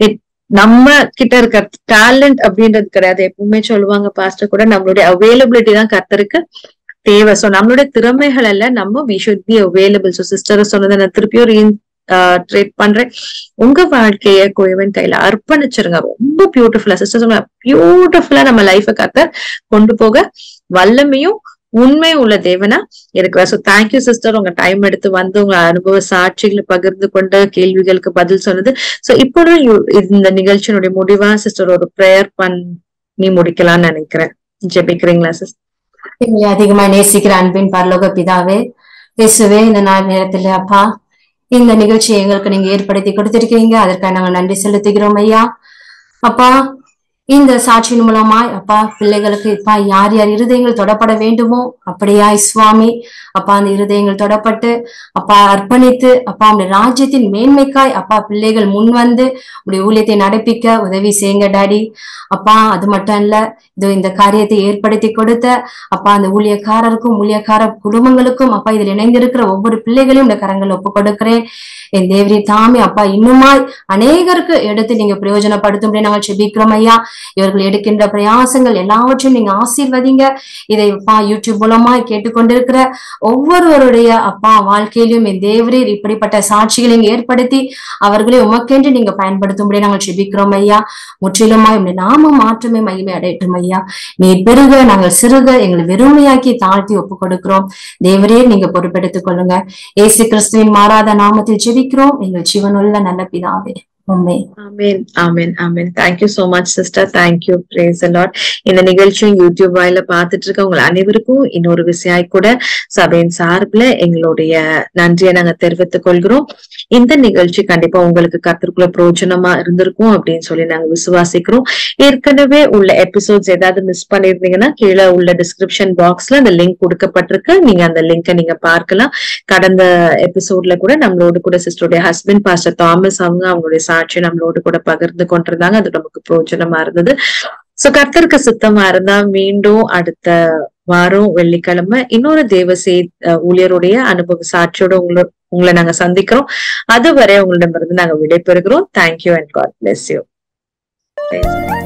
நம்ம கிட்ட இருக்க டேலண்ட் அப்படின்றது கிடையாது. எப்பவுமே சொல்லுவாங்க பாஸ்டர் கூட, நம்மளுடைய அவைலபிலிட்டி தான் கர்த்தருக்கு தேவை. சோ நம்மளுடைய திறமைகள் எல்லாம் நம்ம we should be available. So sister சொன்னதை நான் திருப்பியும் ட்ரேட் பண்றேன். உங்க வாழ்க்கைய கோயவன் கையில அர்ப்பணிச்சிருங்க. ரொம்ப பியூட்டிஃபுல்லா சிஸ்டர் பியூட்டிஃபுல்லா நம்ம லைஃப கர்த்தர் கொண்டு போக வல்லமையும் உண்மை உள்ள தேவனா இருக்கிறார். சோ தேங்க்யூ சிஸ்டர், உங்க டைம் எடுத்து வந்து உங்க அனுபவ சாட்சிகளை பகிர்ந்து கொண்டு கேள்விகளுக்கு பதில் சொன்னது. சோ இப்போது இந்த நிகழ்ச்சியினுடைய முடிவா சிஸ்டர் ஒரு பிரேயர் பண்ணி முடிக்கலாம்னு நினைக்கிறேன். ஜெபிக்கிறீங்களா சிஸ்டர்? அதிகமா நேசிக்கிற அன்பின் பரலோக பிதாவே, இயேசுவே, இந்த நாள் நேரத்துல அப்பா இந்த நிகழ்ச்சியை எங்களுக்கு நீங்க ஏற்படுத்தி கொடுத்திருக்கீங்க. அதற்காக நாங்க நன்றி செலுத்துகிறோம் ஐயா. அப்பா இந்த சாட்சியின் மூலமாய் அப்பா பிள்ளைகளுக்கு இப்பா யார் யார் இருதயங்கள் தொடப்பட வேண்டுமோ அப்படியாய் சுவாமி அப்பா அந்த இருதயங்கள் தொடப்பட்டு அப்பா அர்ப்பணித்து அப்பா உடைய ராஜ்யத்தின் மேன்மைக்காய் அப்பா பிள்ளைகள் முன் வந்து உடைய ஊழியத்தை நடப்பிக்க உதவி செய்யுங்க டாடி. அப்பா அது மட்டும் இல்ல, இது இந்த காரியத்தை ஏற்படுத்தி கொடுத்த அப்பா அந்த ஊழியக்காரருக்கும் ஊழியக்கார குடும்பங்களுக்கும் அப்பா இதில் இணைந்திருக்கிற ஒவ்வொரு பிள்ளைகளையும் இந்த கரங்கள் ஒப்பு கொடுக்கிறேன். என் தேவரி தாமி அப்பா இன்னுமாய் அநேகருக்கு எடுத்து நீங்க பிரயோஜனப்படுத்தும்படி நாங்கள் செபிக்கிறோம் ஐயா. இவர்கள் எடுக்கின்ற பிரயாசங்கள் எல்லாவற்றையும் நீங்க ஆசீர்வதிங்க. இதை அப்பா யூடியூப் மூலமா கேட்டுக்கொண்டிருக்கிற ஒவ்வொருவருடைய அப்பா வாழ்க்கையிலும் என் தேவரீர் இப்படிப்பட்ட சாட்சிகளை ஏற்படுத்தி அவர்களை உமக்கென்று நீங்க பயன்படுத்தும்படி நாங்கள் செபிக்கிறோம் ஐயா. முற்றிலுமா நாம மாற்றமே மகிமை அடையட்டும் ஐயா. நீர் பெருக நாங்கள் சிறுக எங்களை வெறுமையாக்கி தாழ்த்தி ஒப்பு கொடுக்கிறோம். தேவரே நீங்க பொறுப்பெடுத்துக் கொள்ளுங்க. இயேசு கிறிஸ்துவின் மாறாத நாமத்தில் ஜெபிக்கிறோம் எங்கள் ஜீவனுள்ள நல்ல பிதாவே. Amen, amen, amen. Thank you so much, sister. Thank you. Praise the Lord. இந்த நிகழ்ச்சியும் யூடியூப் வாயில பார்த்துட்டு இருக்க உங்க அனைவருக்கும் இன்னொரு விஷயம் கூட சபையின் சார்பில் எங்களுடைய நன்றியை நாங்க தெரிவித்துக் கொள்கிறோம். இந்த நிகழ்ச்சி கண்டிப்பா உங்களுக்கு கர்த்தருக்குள்ள பிரயோஜனமா இருந்திருக்கும் அப்படின்னு சொல்லி நாங்க விசுவாசிக்கிறோம். ஏற்கனவே உள்ள எபிசோட்ஸ் ஏதாவது மிஸ் பண்ணிருந்தீங்கன்னா கீழே உள்ள டிஸ்கிரிப்ஷன் பாக்ஸ்ல அந்த லிங்க் கொடுக்கப்பட்டிருக்கு. நீங்க அந்த லிங்கை நீங்க பார்க்கலாம். கடந்த எபிசோட்ல கூட நம்மளோட கூட சிஸ்டருடைய ஹஸ்பண்ட் பாஸ்டர் தாமஸ் அவங்களுடைய சாட்சி நம்மளோடு கூட பகிர்ந்து கொண்டிருந்தாங்க. அது நமக்கு பிரயோஜனமா இருந்தது. சோ கர்த்தருக்கு சுத்தமா இருந்தா மீண்டும் அடுத்த வாரம் வெள்ளிக்கிழமை இன்னொரு தேவ ஊழியருடைய அனுபவ சாட்சியோட உங்களை நாங்க சந்திக்கிறோம். அதுவரை உங்களிடமிருந்து நாங்க விடைபெறுகிறோம். Thank you and God bless you.